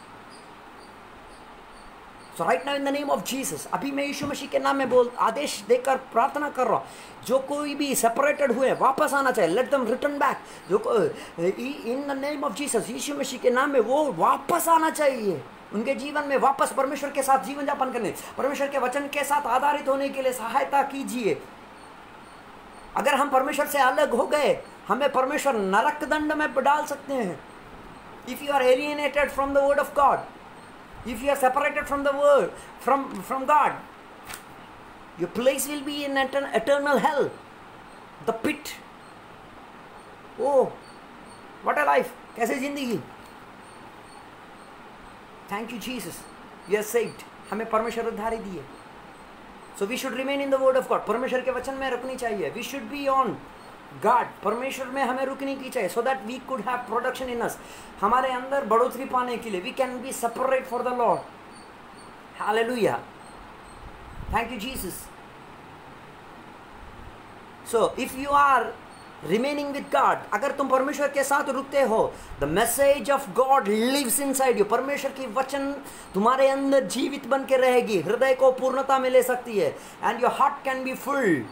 So right now in the name of Jesus, अभी मैं यीशु मसीह के नाम में बोल आदेश देकर प्रार्थना कर रहा हूँ. जो कोई भी सेपरेटेड हुए वापस आना चाहिए. Let them return back. जो in the name of Jesus, यीशु मसीह के नाम में वो वापस आना चाहिए. उनके जीवन में वापस परमेश्वर के साथ जीवन यापन करने, परमेश्वर के वचन के साथ आधारित होने के लिए सहायता कीजिए. अगर हम परमेश्वर से अलग हो गए, हमें परमेश्वर नरक दंड में डाल सकते हैं. If you are alienated from the word of God, if you are separated from the word, from from God, your place will be in eternal hell, the pit. Oh, what a life! कैसे जिंदगी. Thank you Jesus, we are saved. हमें परमेश्वर उद्धारी दिए. So we should remain in the word of God. परमेश्वर के वचन में रुकनी चाहिए. We should be on God. परमेश्वर में हमें रुकनी की चाहिए. So that we could have production in us. हमारे अंदर बढ़ोतरी पाने के लिए. We can be separate for the Lord. Hallelujah. Thank you Jesus. So if you are remaining with God, अगर तुम परमेश्वर के साथ रुकते हो, the message of God lives inside you. परमेश्वर की वचन तुम्हारे अंदर जीवित बन के रहेगी. हृदय को पूर्णता में ले सकती है. And your heart can be full.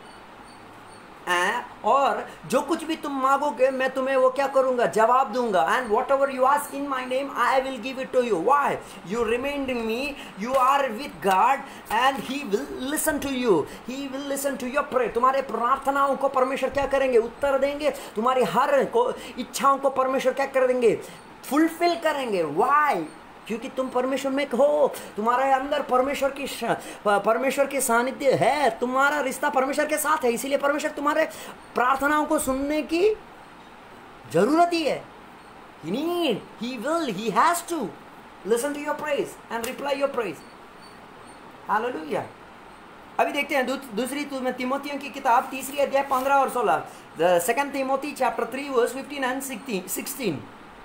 और जो कुछ भी तुम मांगोगे मैं तुम्हें वो क्या करूंगा? जवाब दूंगा. And whatever you ask in my name, I will give it to you. Why? You remained in me. You are with God, and He will listen to you. He will listen to your prayer. तुम्हारे प्रार्थनाओं को परमेश्वर क्या करेंगे? उत्तर देंगे. तुम्हारी हर को इच्छाओं को परमेश्वर क्या कर देंगे? फुलफिल करेंगे. Why? क्योंकि तुम परमेश्वर में हो. तुम्हारे अंदर परमेश्वर की परमेश्वर की सानिध्य है. तुम्हारा रिश्ता परमेश्वर के साथ है. इसीलिए परमेश्वर तुम्हारे प्रार्थनाओं को सुनने की जरूरत ही है. He need, he will, he has to listen to your praise and reply your praise. Hallelujah. अभी देखते हैं दू, दूसरी तिमोथियों की किताब तीसरी अध्याय पंद्रह और सोलह. The second Timothy chapter three verse fifteen and sixteen.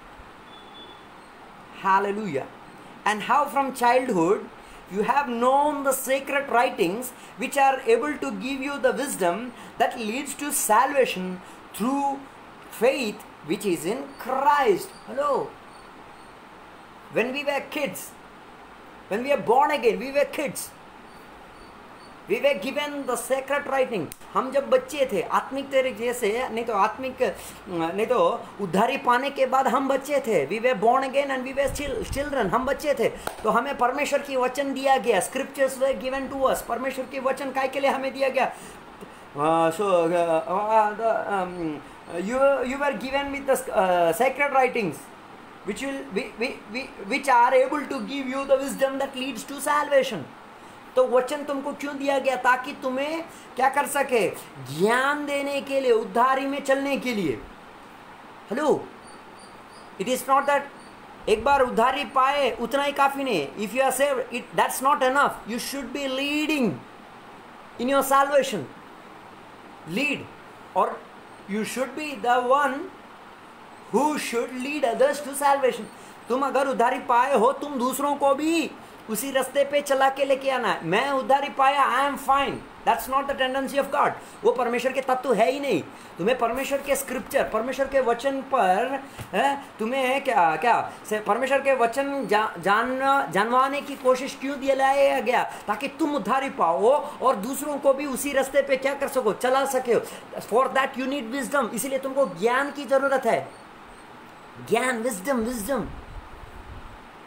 Hallelujah. And how from childhood you have known the sacred writings, which are able to give you the wisdom that leads to salvation through faith which is in Christ. Hello. When we were kids, when we were born again, we were kids. We were given the sacred writing. हम जब बच्चे थे, आत्मिक तरीके से, नहीं तो आत्मिक नहीं तो उद्धारी पाने के बाद हम बच्चे थे. We were born again and we were still children. हम बच्चे थे तो हमें परमेश्वर की वचन दिया गया. Scriptures were given to us. परमेश्वर की वचन काय के लिए हमें दिया गया? uh, so uh, uh, the, um, you you were given with the uh, sacred writings, which will we, we, we, which are able to give you the wisdom that leads to salvation. तो वचन तुमको क्यों दिया गया? ताकि तुम्हें क्या कर सके? ज्ञान देने के लिए, उद्धारी में चलने के लिए. Hello, it is not that एक बार उद्धारी पाए उतना ही काफी नहीं. If you are saved, it that's not enough. You should be leading in your salvation. Lead, और you should be the one who should lead others to salvation. तुम अगर उद्धारी पाए हो, तुम दूसरों को भी उसी रास्ते पे चला के लेके आना है. मैं उद्धारी पाया, I am fine. That's not the tendency of God. वो परमेश्वर के तत्व है ही नहीं. तुम्हें परमेश्वर के स्क्रिप्चर, परमेश्वर के वचन पर है, तुम्हें क्या क्या से परमेश्वर के वचन जा, जान जानवाने की कोशिश क्यों दिलाया गया? ताकि तुम उद्धारी पाओ और दूसरों को भी उसी रास्ते पे क्या कर सको? चला सके. For that you need wisdom. इसीलिए तुमको ज्ञान की जरूरत है. ज्ञान, wisdom, wisdom.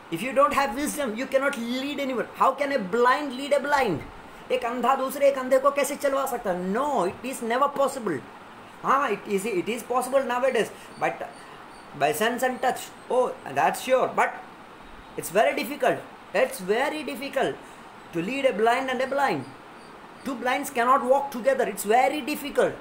If you don't have wisdom you can not lead anyone. How can a blind lead a blind? एक अंधा दूसरे एक अंधे को कैसे चलवा सकता है? No, it is never possible. हाँ, it is it is possible nowadays, but by sense and touch. Oh, that's sure, but it's very difficult. It's very difficult to lead a blind and a blind. Two blinds cannot walk together. It's very difficult.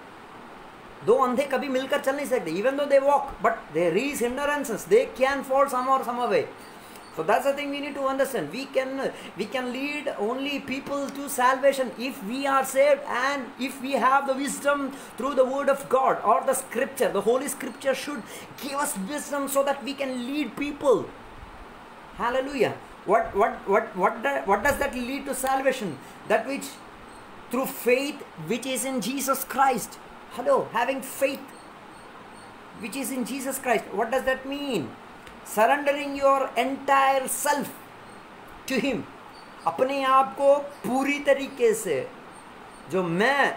दो अंधे कभी मिलकर चल नहीं सकते. Even though they walk, but there is hindrances. They can fall some or some way. So that's the thing we need to understand. We can we can lead only people to salvation if we are saved, and if we have the wisdom through the word of God or the scripture. The Holy Scripture should give us wisdom so that we can lead people. Hallelujah. What what what what the, what does that lead to salvation? That which through faith which is in Jesus Christ. Hello, having faith which is in Jesus Christ. What does that mean? Surrendering your entire self to him. अपने आप को पूरी तरीके से, जो मैं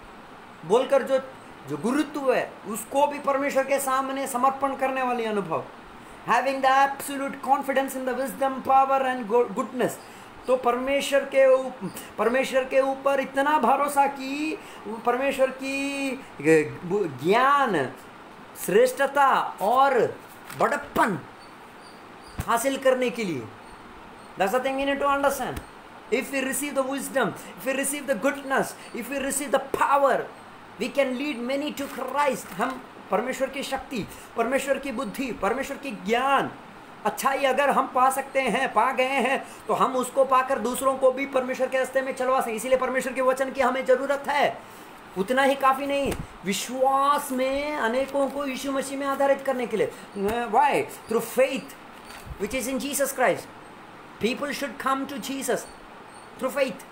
बोलकर जो जो गुरुत्व है उसको भी परमेश्वर के सामने समर्पण करने वाली अनुभव. Having the absolute confidence in the wisdom, power and goodness. तो परमेश्वर के परमेश्वर के ऊपर इतना भरोसा कि परमेश्वर की ज्ञान, श्रेष्ठता और बड़प्पन हासिल करने के लिए. That's the thing we need to understand. If we receive the wisdom, if we receive the goodness, if we receive the power, we can lead many to Christ. हम परमेश्वर की शक्ति, परमेश्वर की बुद्धि, परमेश्वर की ज्ञान, अच्छाई अगर हम पा सकते हैं, पा गए हैं, तो हम उसको पाकर दूसरों को भी परमेश्वर के रास्ते में चलवा सकें. इसीलिए परमेश्वर के वचन की हमें ज़रूरत है. उतना ही काफ़ी नहीं, विश्वास में अनेकों को यीशु मसीह में आधारित करने के लिए. Why? Through faith which is in Jesus Christ. People should come to Jesus through faith.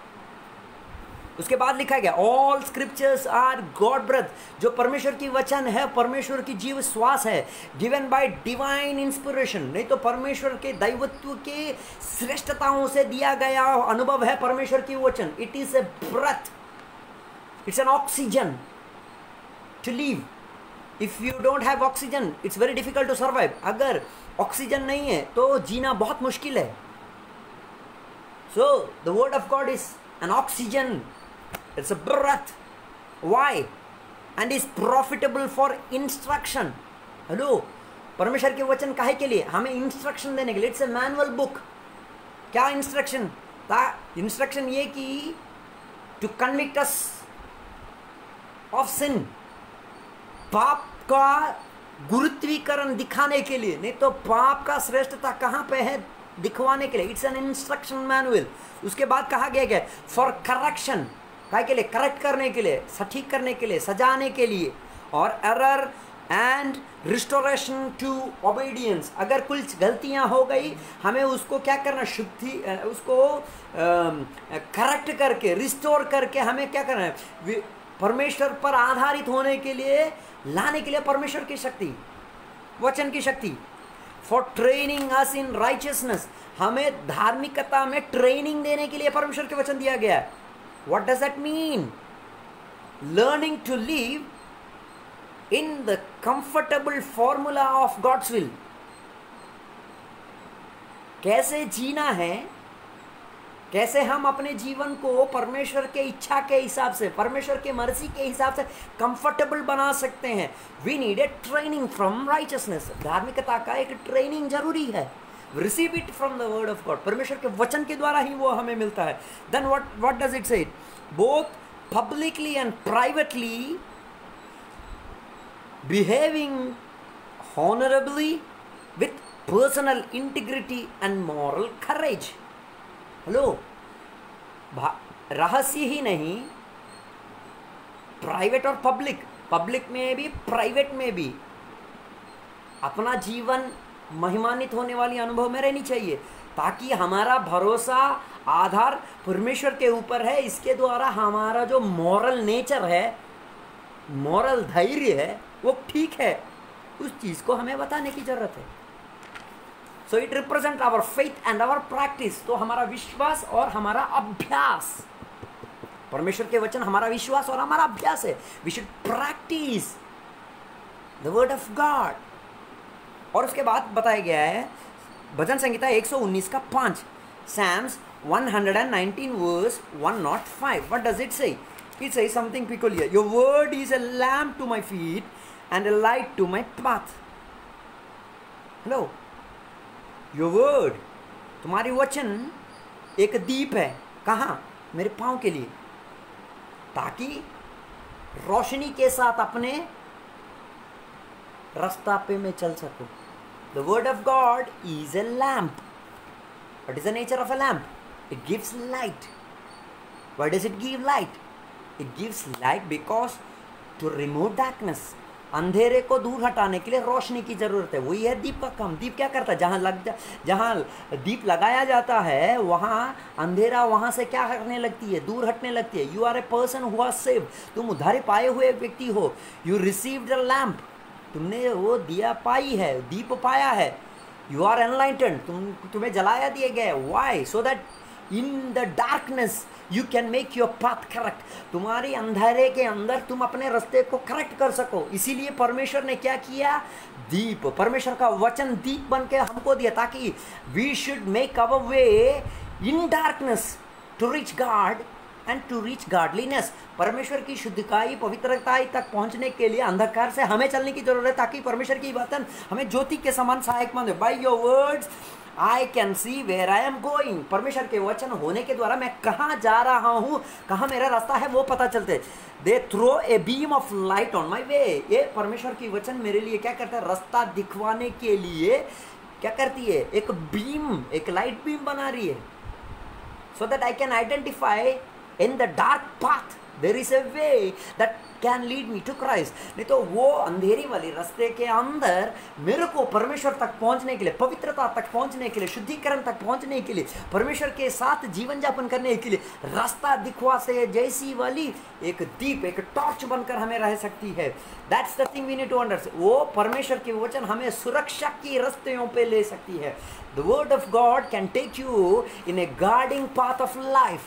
उसके बाद लिखा गया all scriptures are God breathed. जो परमेश्वर की वचन है, परमेश्वर की जीव श्वास है, given by divine inspiration. नहीं तो परमेश्वर के दैवत्व के श्रेष्ठताओं से दिया गया अनुभव है परमेश्वर की वचन. It is a breath. It's an oxygen to live. If you don't have oxygen, it's very difficult to survive. अगर ऑक्सीजन नहीं है तो जीना बहुत मुश्किल है. So the word of God is an oxygen. It's a breath. Why? And is profitable for instruction. Hello, परमेश्वर के वचन काहे के लिए? हमें इंस्ट्रक्शन देने के लिए. It's a manual book. क्या इंस्ट्रक्शन था? इंस्ट्रक्शन ये कि to convict us of sin, पाप का गुरुत्वीकरण दिखाने के लिए. नहीं तो पाप का श्रेष्ठता कहाँ पे है दिखवाने के लिए. It's an instruction manual. उसके बाद कहा गया क्या? For correction. काय के लिए? करेक्ट करने के लिए, सटीक करने के लिए, सजाने के लिए. और error and restoration to obedience. अगर कुछ गलतियां हो गई, हमें उसको क्या करना? शुद्धि, उसको करेक्ट करके, रिस्टोर करके हमें क्या करना है? परमेश्वर पर आधारित होने के लिए, लाने के लिए परमेश्वर की शक्ति, वचन की शक्ति. For training us in righteousness. हमें धार्मिकता में ट्रेनिंग देने के लिए परमेश्वर के वचन दिया गया है. What does that mean? Learning to live in the comfortable formula of God's will. कैसे जीना है, कैसे हम अपने जीवन को परमेश्वर के इच्छा के हिसाब से, परमेश्वर के मर्जी के हिसाब से कंफर्टेबल बना सकते हैं. We need a training from righteousness. धार्मिकता का एक ट्रेनिंग जरूरी है. Receive it from the word of God. परमेश्वर के वचन के द्वारा ही वो हमें मिलता है. Then what what does it say? Both publicly and privately behaving honourably with personal integrity and moral courage. Hello, रहस्य ही नहीं, प्राइवेट और पब्लिक, पब्लिक में भी प्राइवेट में भी अपना जीवन महिमान्वित होने वाली अनुभव में रहनी चाहिए, ताकि हमारा भरोसा आधार परमेश्वर के ऊपर है. इसके द्वारा हमारा जो मॉरल नेचर है, मॉरल धैर्य है, वो ठीक है. उस चीज़ को हमें बताने की जरूरत है. So it represent our faith and our practice. तो हमारा विश्वास और हमारा अभ्यास, परमेश्वर के वचन हमारा विश्वास और हमारा अभ्यास है. We should practise the word of God. और उसके बाद बताया गया है भजन संहिता एक सौ उन्नीस का पाँच, Psalms one nineteen verse one oh five. What does it say? It says something peculiar. Your word is a lamp to my feet and a light to my path. Hello. Your word, तुम्हारी वचन एक दीप है, कहाँ? मेरे पाँव के लिए, ताकि रोशनी के साथ अपने रास्ता पे मैं चल सकूं. The word of God is a lamp. What is the nature of a lamp? It gives light. Why does it give light? It gives light because to remove darkness. अंधेरे को दूर हटाने के लिए रोशनी की जरूरत है. वही है दीप का काम. दीप क्या करता है? जहाँ लग जा जहाँ दीप लगाया जाता है वहाँ अंधेरा वहाँ से क्या करने लगती है? दूर हटने लगती है. You are a person who are saved. तुम उद्धार पाए हुए व्यक्ति हो. You received a lamp. तुमने वो दिया पाई है, दीप पाया है. You are enlightened. तुम तुम्हें जलाया दिए गए. Why? So that in the darkness you can make your path correct. तुम्हारी अंधेरे के अंदर तुम अपने रास्ते को करेक्ट कर सको. इसीलिए परमेश्वर ने क्या किया? दीप, परमेश्वर का वचन दीप बन के हमको दिया, ताकि we should make our way in darkness to reach God and to reach godliness. परमेश्वर की शुद्धिकाई, पवित्रताई तक पहुंचने के लिए अंधकार से हमें चलने की जरूरत है, ताकि परमेश्वर की वचन हमें ज्योति के समान सहायक मंद. By your words I can see where I am going. परमेश्वर के वचन होने के द्वारा मैं कहाँ जा रहा हूँ, कहाँ मेरा रास्ता है, वो पता चलते. They throw a beam of light on my way. ये परमेश्वर की वचन मेरे लिए क्या करता है? रास्ता दिखवाने के लिए क्या करती है? एक बीम, एक लाइट बीम बना रही है. So that I can identify in the dark path there is a way that can lead me to Christ. नहीं तो वो अंधेरी वाली रास्ते के अंदर मेरे को परमेश्वर तक पहुंचने के लिए, पवित्रता तक पहुंचने के लिए, शुद्धिकरण तक पहुंचने के लिए, परमेश्वर के साथ जीवन यापन करने के लिए रास्ता दिखवा से जैसी वाली एक दीप, एक टॉर्च बनकर हमें रह सकती है. That's the thing we need to understand. वो परमेश्वर के वचन हमें सुरक्षा की रास्तों पे ले सकती है. The word of God can take you in a guarding path of life.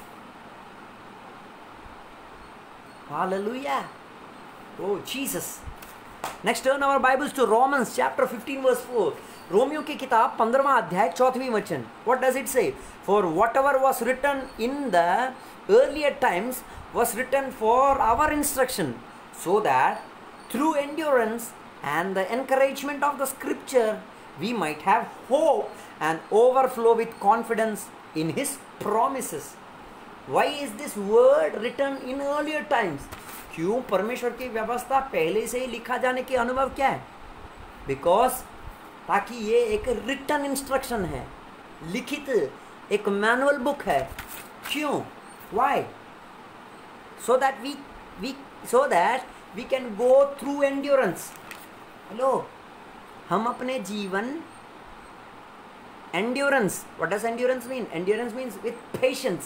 Hallelujah. Oh Jesus. Next, turn our Bibles to Romans chapter fifteen verse four. रोमियो की किताब पंद्रहवां अध्याय चौथीं वचन. What does it say? For whatever was written in the earlier times was written for our instruction, so that through endurance and the encouragement of the scripture we might have hope and overflow with confidence in his promises. Why is this word written in earlier times? क्यों परमेश्वर की व्यवस्था पहले से ही लिखा जाने की अनुभव क्या है? Because ताकि ये एक रिटन इंस्ट्रक्शन है, लिखित एक मैनुअल बुक है. क्यों? Why? So that we we so that we can go through endurance. Hello, हम अपने जीवन endurance. What does endurance mean? Endurance means with patience.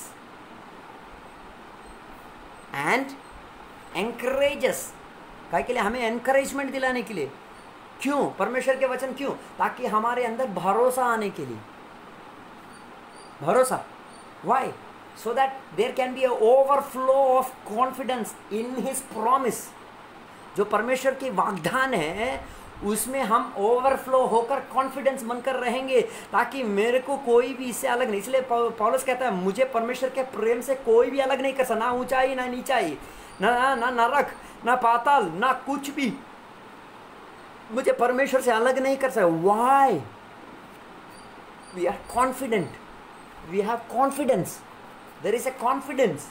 And encourages, काय के लिए? हमें एनकरेजमेंट दिलाने के लिए. क्यों? परमेश्वर के वचन क्यों? ताकि हमारे अंदर भरोसा आने के लिए. भरोसा. Why? So that there can be a overflow of confidence in his promise. जो परमेश्वर के वाग्दान है उसमें हम ओवरफ्लो होकर कॉन्फिडेंस बनकर रहेंगे, ताकि मेरे को कोई भी इससे अलग नहीं. इसलिए पौलुस कहता है मुझे परमेश्वर के प्रेम से कोई भी अलग नहीं कर सकता. ना ऊंचाई ना नीचाई, ना ना नरक ना पाताल, ना कुछ भी मुझे परमेश्वर से अलग नहीं कर सकता. Why? We are confident. We have confidence. There is a confidence.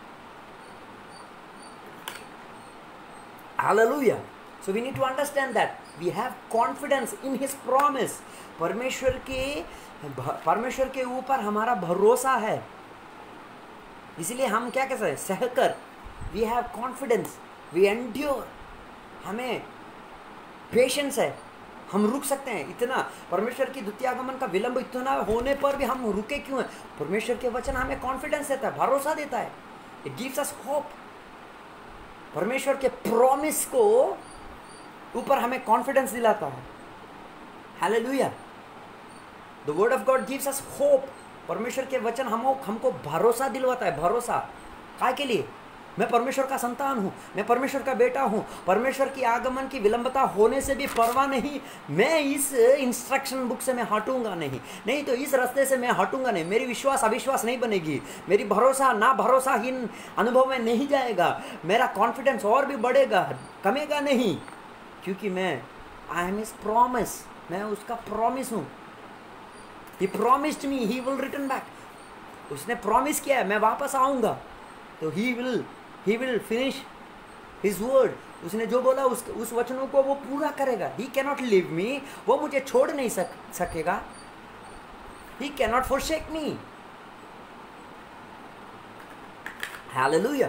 Hallelujah. So we need to understand that we have confidence in his promise. परमेश्वर के परमेश्वर के ऊपर हमारा भरोसा है. इसलिए हम क्या कह सकते हैं? सहकर. We have confidence. We endure. हमें पेशेंस है, हम रुक सकते हैं. इतना परमेश्वर की द्वितीय आगमन का विलंब इतना होने पर भी हम रुके क्यों हैं? परमेश्वर के वचन हमें कॉन्फिडेंस देता है, भरोसा देता है. It gives us hope. परमेश्वर के प्रॉमिस को ऊपर हमें कॉन्फिडेंस दिलाता है. Hallelujah. The word of God gives us hope. परमेश्वर के वचन हमको हमको भरोसा दिलवाता है. भरोसा काय के लिए? मैं परमेश्वर का संतान हूँ, मैं परमेश्वर का बेटा हूँ। परमेश्वर की आगमन की विलंबता होने से भी परवाह नहीं, मैं इस इंस्ट्रक्शन बुक से मैं हटूंगा नहीं, नहीं तो इस रास्ते से मैं हटूंगा नहीं। मेरी विश्वास अविश्वास नहीं बनेगी, मेरी भरोसा ना भरोसाहीन अनुभव में नहीं जाएगा, मेरा कॉन्फिडेंस और भी बढ़ेगा, कमेगा नहीं, क्योंकि मैं आई एम हिज प्रॉमिस, मैं उसका प्रॉमिस हूँ। He promised me he will return back, उसने प्रॉमिस किया है मैं वापस आऊँगा, तो he will he will finish his word. उसने जो बोला उस उस वचनों को वो पूरा करेगा। ही कैनॉट लीव मी, वो मुझे छोड़ नहीं सक, सकेगा। He cannot forsake me. Hallelujah.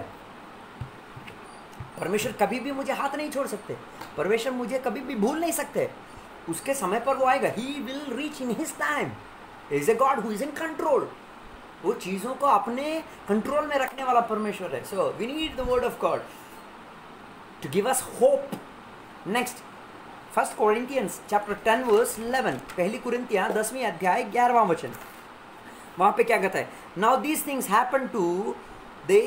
परमेश्वर कभी भी मुझे हाथ नहीं छोड़ सकते, परमेश्वर मुझे कभी भी भूल नहीं सकते। उसके समय पर वो आएगा। He will reach in his time. Is a God who is in control. वो चीज़ों को अपने कंट्रोल में रखने वाला परमेश्वर है। So we need the word of God to give us hope. Next, first Corinthians chapter ten verse eleven, पहली कुरिन्थियाँ दसवीं अध्याय ग्यारहवां वचन। वहाँ पे क्या कहता है? Now these things happen to they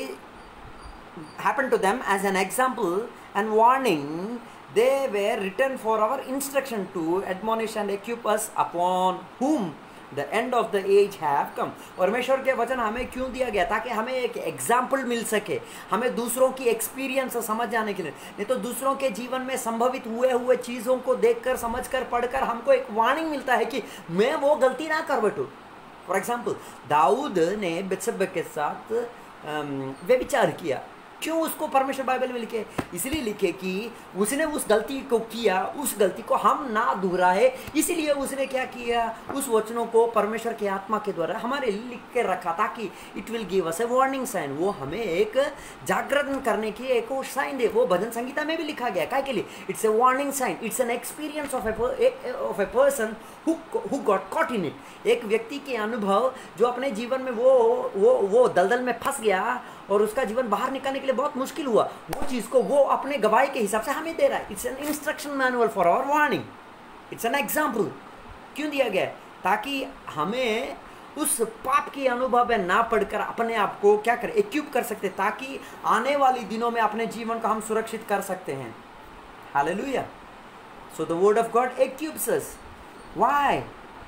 happen to them as an example and warning, they were written for our instruction to admonish and equip us upon whom the end of the age have come। परमेश्वर के वचन हमें क्यों दिया गया? ताकि हमें एक एग्जाम्पल मिल सके, हमें दूसरों की एक्सपीरियंस समझ जाने के लिए। नहीं तो दूसरों के जीवन में संभवित हुए हुए चीज़ों को देखकर, समझकर, पढ़कर हमको एक वार्निंग मिलता है कि मैं वो गलती ना कर बैठूँ। फॉर एग्जाम्पल, दाऊद ने बत्शेबा के साथ व्यभिचार किया। क्यों उसको परमेश्वर बाइबल में लिखे? इसलिए लिखे कि उसने उस गलती को किया, उस गलती को हम ना दोहराए, इसीलिए उसने क्या किया? उस वचनों को परमेश्वर के आत्मा के द्वारा हमारे लिख के रखा, ताकि it will give us a warning sign. वो हमें एक जागरण करने की एक और साइन दे। वो भजन संगीता में भी लिखा गया, काय के लिए? It's a warning sign, it's an experience of a of a person who who got caught in it. एक व्यक्ति के अनुभव जो अपने जीवन में वो वो वो दलदल में फंस गया और उसका जीवन बाहर निकालने के लिए बहुत मुश्किल हुआ, वो चीज़ को वो अपने गवाही के हिसाब से हमें दे रहा है। It's an instruction manual for our warning, it's an example. क्यों दिया गया है? ताकि हमें उस पाप की अनुभव में ना पढ़कर अपने आप को क्या करें? इक्विप कर सकते, ताकि आने वाली दिनों में अपने जीवन को हम सुरक्षित कर सकते हैं। Hallelujah. So the word of God equips us. Why?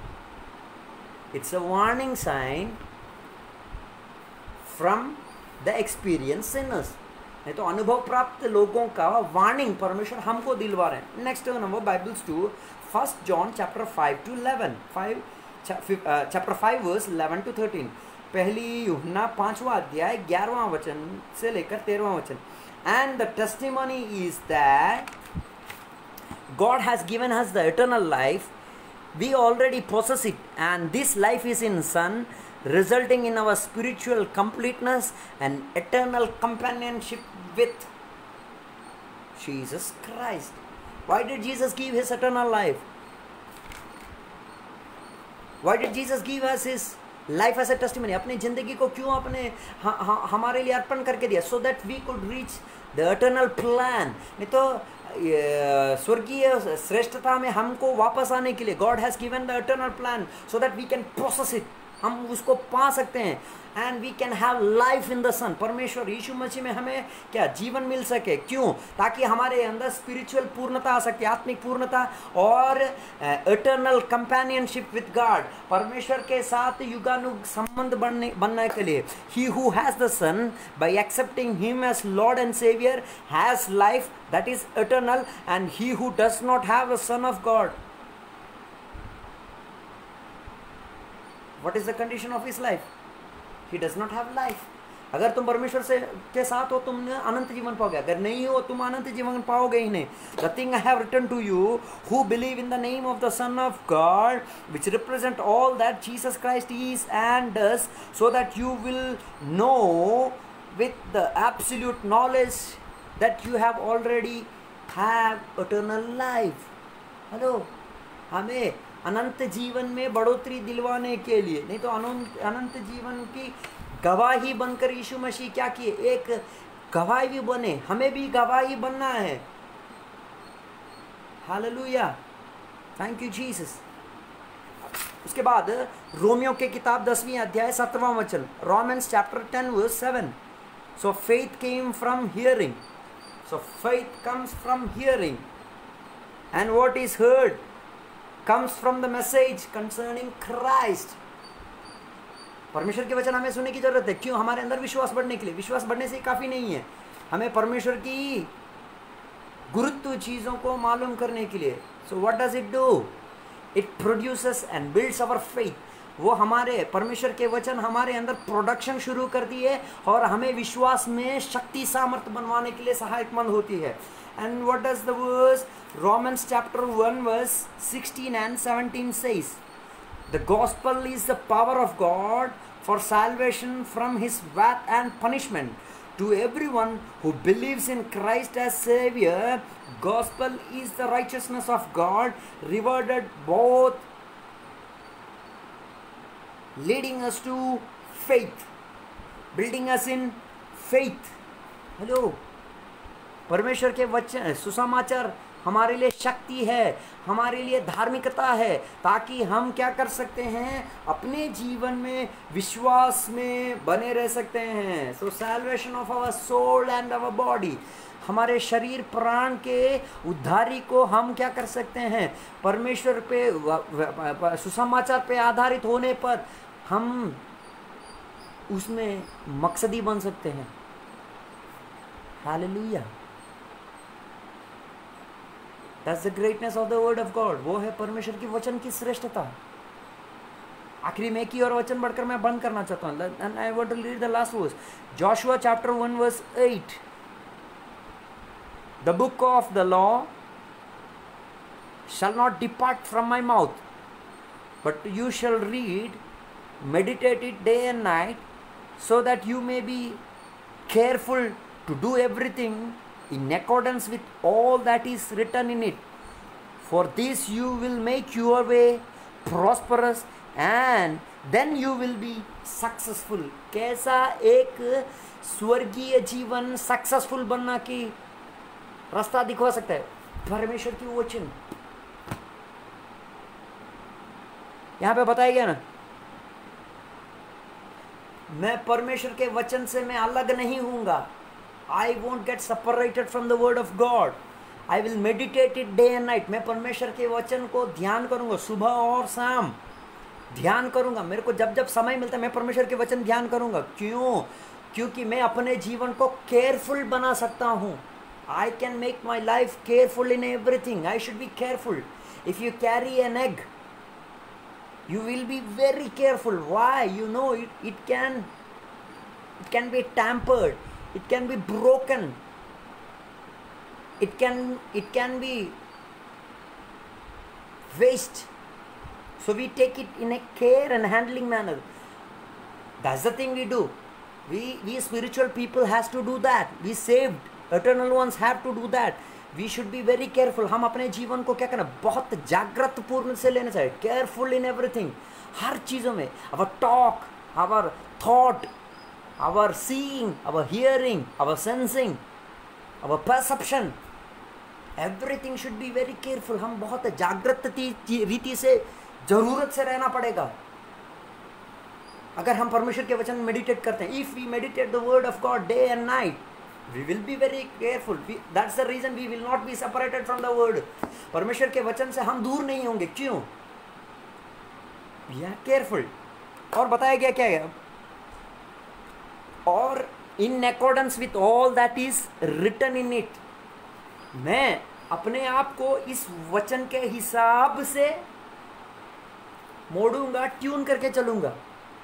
It's a warning sign from the experience sinners. नहीं तो अनुभव प्राप्त लोगों का वार्निंग परमेश्वर हमको दिलवा रहे हैं। Next number Bible's two first John chapter five to eleven, five chapter five verse eleven to thirteen. पहली यूहन्ना पांचवा अध्याय ग्यारहवां वचन से लेकर तेरहवां वचन। And the testimony is that God has given us the eternal life, we already possess it, and this life is in Son, resulting in our spiritual completeness and eternal companionship with Jesus Christ. Why did Jesus give his eternal life? Why did Jesus give us his life as a testimony? अपनी जिंदगी को क्यों अपने ह, ह, हमारे लिए अर्पण करके दिया? So that we could reach the eternal plan। नहीं तो स्वर्गीय श्रेष्ठता में हमको वापस आने के लिए God has given the eternal plan so that we can process it, हम उसको पा सकते हैं। And we can have life in the Son. परमेश्वर यीशु मसीह में हमें क्या? जीवन मिल सके। क्यों? ताकि हमारे अंदर स्पिरिचुअल पूर्णता आ सके, आत्मिक पूर्णता और इटर्नल कंपेनियनशिप विद गॉड, परमेश्वर के साथ युगानुग संबंध बनने बनने के लिए। He who has the Son by accepting him as Lord and Saviour has life that is eternal, and he who does not have the Son of God, what is the condition of his life? He does not have life। अगर तुम परमेश्वर से के साथ हो तुम अनंत जीवन पाओगे, अगर नहीं हो तुम अनंत जीवन पाओगे ही नहीं। The thing I have written to you who believe in the name of the Son of God, which represent all that Jesus Christ is and does, so that you will know with the absolute knowledge that you have already have eternal life। Hello, हमें अनंत जीवन में बढ़ोतरी दिलवाने के लिए, नहीं तो अनंत अनंत जीवन की गवाही बनकर यीशु मसीह क्या किए? एक गवाही भी बने, हमें भी गवाही बनना है। Hallelujah, thank you Jesus. उसके बाद रोमियो के किताब दसवीं अध्याय सत्रहवां वचन, Romans chapter ten verse seven. So faith came from hearing. So faith comes from hearing. And what is heard comes from the message concerning Christ. परमेश्वर के वचन हमें सुनने की जरूरत है. क्यों? हमारे अंदर विश्वास बढ़ने के लिए. विश्वास बढ़ने से काफ़ी नहीं है, हमें परमेश्वर की गुरुत्व चीज़ों को मालूम करने के लिए. So what does it do? It produces and builds our faith. वो हमारे परमेश्वर के वचन हमारे अंदर प्रोडक्शन शुरू करती है और हमें विश्वास में शक्ति सामर्थ बनवाने के लिए सहायकमंद होती है. And what does the verse Romans chapter one verse sixteen and seventeen says? The gospel is the power of God for salvation from his wrath and punishment to everyone who believes in Christ as Savior. Gospel is the righteousness of God rewarded both, leading us to faith, building us in faith. Hello, परमेश्वर के वचन सुसमाचार हमारे लिए शक्ति है, हमारे लिए धार्मिकता है, ताकि हम क्या कर सकते हैं, अपने जीवन में विश्वास में बने रह सकते हैं. So salvation of our soul and our body, हमारे शरीर प्राण के उद्धारी को हम क्या कर सकते हैं, परमेश्वर पे सुसमाचार पे आधारित होने पर हम उसमें मकसदी बन सकते हैं. Hallelujah. That's the greatness of the word of God. वो है परमेश्वर की वचन की श्रेष्ठता. आखिरी में एक ही और वचन बढ़कर मैं बंद करना चाहता हूँ. And I want to read the last verse. Joshua chapter one verse eight. The book of the law shall not depart from my mouth, but you shall read, meditate it day and night, so that you may be careful to do everything in accordance with all that is written in it. For this you will make your way prosperous and then you will be successful. कैसा एक स्वर्गीय जीवन सक्सेसफुल बनना की रास्ता दिखवा सकता है? परमेश्वर की वचन. यहाँ पे बताया गया ना, मैं परमेश्वर के वचन से मैं अलग नहीं हूँगा. I won't get separated from the word of God. I will meditate it day and night. मैं परमेश्वर के वचन को ध्यान करूँगा, सुबह और शाम ध्यान करूँगा. मेरे को जब जब समय मिलता है मैं परमेश्वर के वचन ध्यान करूँगा. क्यों? क्योंकि मैं अपने जीवन को केयरफुल बना सकता हूँ. I can make my life careful in everything. I should be careful. If you carry an egg, you will be very careful. Why? You know it, it can it can be tampered. It can be broken. It can it can be waste. So we take it in a care and handling manner. That's the thing we do. We we spiritual people has to do that. We saved eternal ones have to do that. We should be very careful. हम अपने जीवन को क्या करना, बहुत जागृत पूर्ण से लेना चाहिए. Careful in everything. हर चीज़ों में. Our talk, our thought, our seeing, our hearing, our sensing, our perception, everything should be very careful. हम बहुत जागृत रीति से जरूरत से रहना पड़ेगा अगर हम परमेश्वर के वचन मेडिटेट करते हैं. If we meditate the word of God day and night, we will be very careful. We, that's the reason we will not be separated from the word. परमेश्वर के वचन से हम दूर नहीं होंगे. क्यों? We are careful. और बताया गया क्या है? और in accordance with all that is written in it. मैं अपने आप को इस वचन के हिसाब से मोड़ूंगा, ट्यून करके चलूंगा.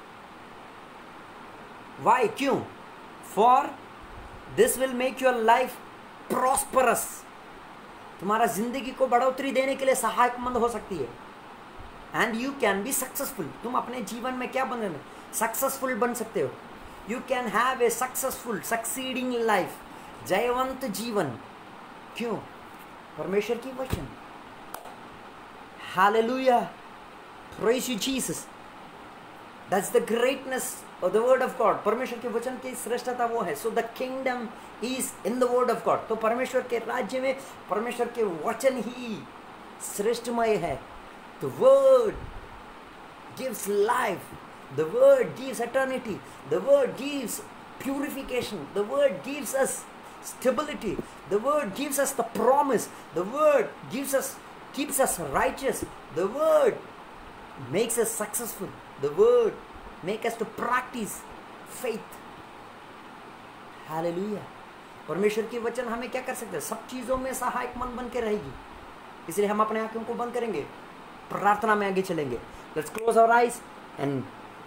Why? क्यों? For this will make your life prosperous. तुम्हारा जिंदगी को बढ़ोतरी देने के लिए सहायकमंद हो सकती है. And you can be successful. तुम अपने जीवन में क्या बनने में सक्सेसफुल बन सकते हो. You can have a successful, succeeding life. जयवंत जीवन. क्यों? परमेश्वर की वचन. Hallelujah. Praise you, Jesus. That's the greatness of the word of God. परमेश्वर के वचन की श्रेष्ठता वो है. So the kingdom is in the word of God. तो परमेश्वर के राज्य में परमेश्वर के वचन ही श्रेष्ठमय है. The word gives life. The word gives eternity. The word gives purification. The word gives us stability. The word gives us the promise. The word gives us, keeps us righteous. The word makes us successful. The word makes us to practice faith. Hallelujah. परमेश्वर की वचन हमें क्या कर सकते हैं? सब चीजों में सहायक मन बन के रहेगी। इसलिए हम अपने आंखों को बंद करेंगे, प्रार्थना में आगे चलेंगे। Let's close our eyes and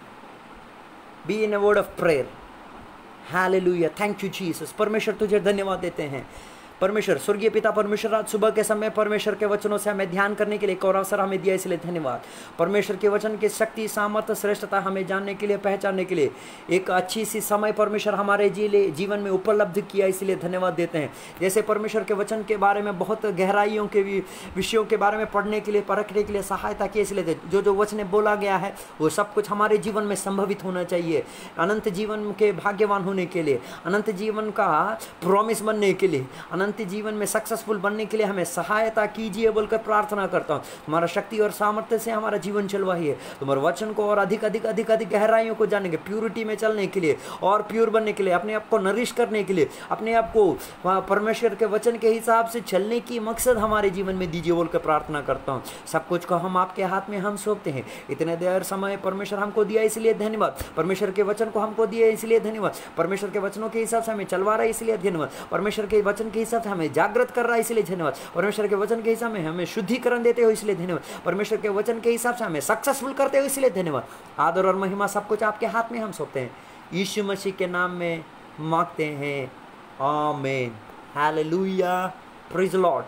be in a word of prayer. Hallelujah. Thank you Jesus. परमेश्वर तुझे धन्यवाद देते हैं। परमेश्वर, स्वर्गीय पिता परमेश्वर, आज सुबह के समय परमेश्वर के वचनों से हमें ध्यान करने के लिए एक और अवसर हमें दिया, इसलिए धन्यवाद। परमेश्वर के वचन की शक्ति, सामर्थ्य, श्रेष्ठता हमें जानने के लिए, पहचानने के लिए एक अच्छी सी समय परमेश्वर हमारे जी जीवन में उपलब्ध किया, इसलिए धन्यवाद देते हैं। जैसे परमेश्वर के वचन के बारे में बहुत गहराइयों के विषयों के बारे में पढ़ने के लिए, परखने के लिए सहायता की, इसलिए जो जो वचन बोला गया है वो सब कुछ हमारे जीवन में संभवित होना चाहिए। अनंत जीवन के भाग्यवान होने के लिए, अनंत जीवन का प्रॉमिस बनने के लिए, अनंत जीवन में सक्सेसफुल बनने के लिए हमें सहायता कीजिए बोलकर प्रार्थना करता हूँ। तुम्हारा शक्ति और सामर्थ्य से हमारा जीवन चलवाइए। तुम्हारे वचन को और अधिक अधिक अधिक अधिक गहराइयों को जानने के, प्यूरिटी में चलने के लिए और प्योर बनने के लिए, अपने आप को नरिश करने के लिए, अपने आप को परमेश्वर के वचन के हिसाब से चलने की मकसद हमारे जीवन में दीजिए बोलकर प्रार्थना करता हूँ। सब कुछ को हम आपके हाथ में हम सौंपते हैं। इतने देर समय परमेश्वर हमको दिया, इसलिए धन्यवाद। परमेश्वर के वचन को हमको दिए, इसलिए धन्यवाद। परमेश्वर के वचनों के हिसाब से हमें चलवा रहा है, इसलिए धन्यवाद। परमेश्वर के वचन के हिसाब से हमें जागृत कर रहा है, इसलिए धन्यवाद। परमेश्वर के वचन के हिसाब में हमें शुद्धिकरण देते हो, इसलिए धन्यवाद। परमेश्वर के वचन के हिसाब से हमें सक्सेसफुल करते हो, इसलिए धन्यवाद। आदर और महिमा सब कुछ आपके हाथ में हम सौंपते हैं, यीशु मसीह के नाम में मांगते हैं, आमीन। Hallelujah, praise the Lord.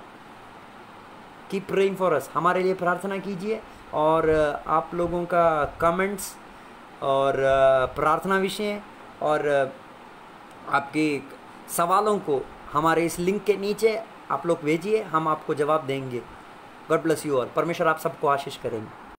Keep praying for us. हमारे लिए प्रार्थना कीजिए और आप लोगों का कमेंट्स और प्रार्थना विषय और आपके सवालों को हमारे इस लिंक के नीचे आप लोग भेजिए, हम आपको जवाब देंगे। God bless you all. परमेश्वर आप सबको आशीष करेंगे।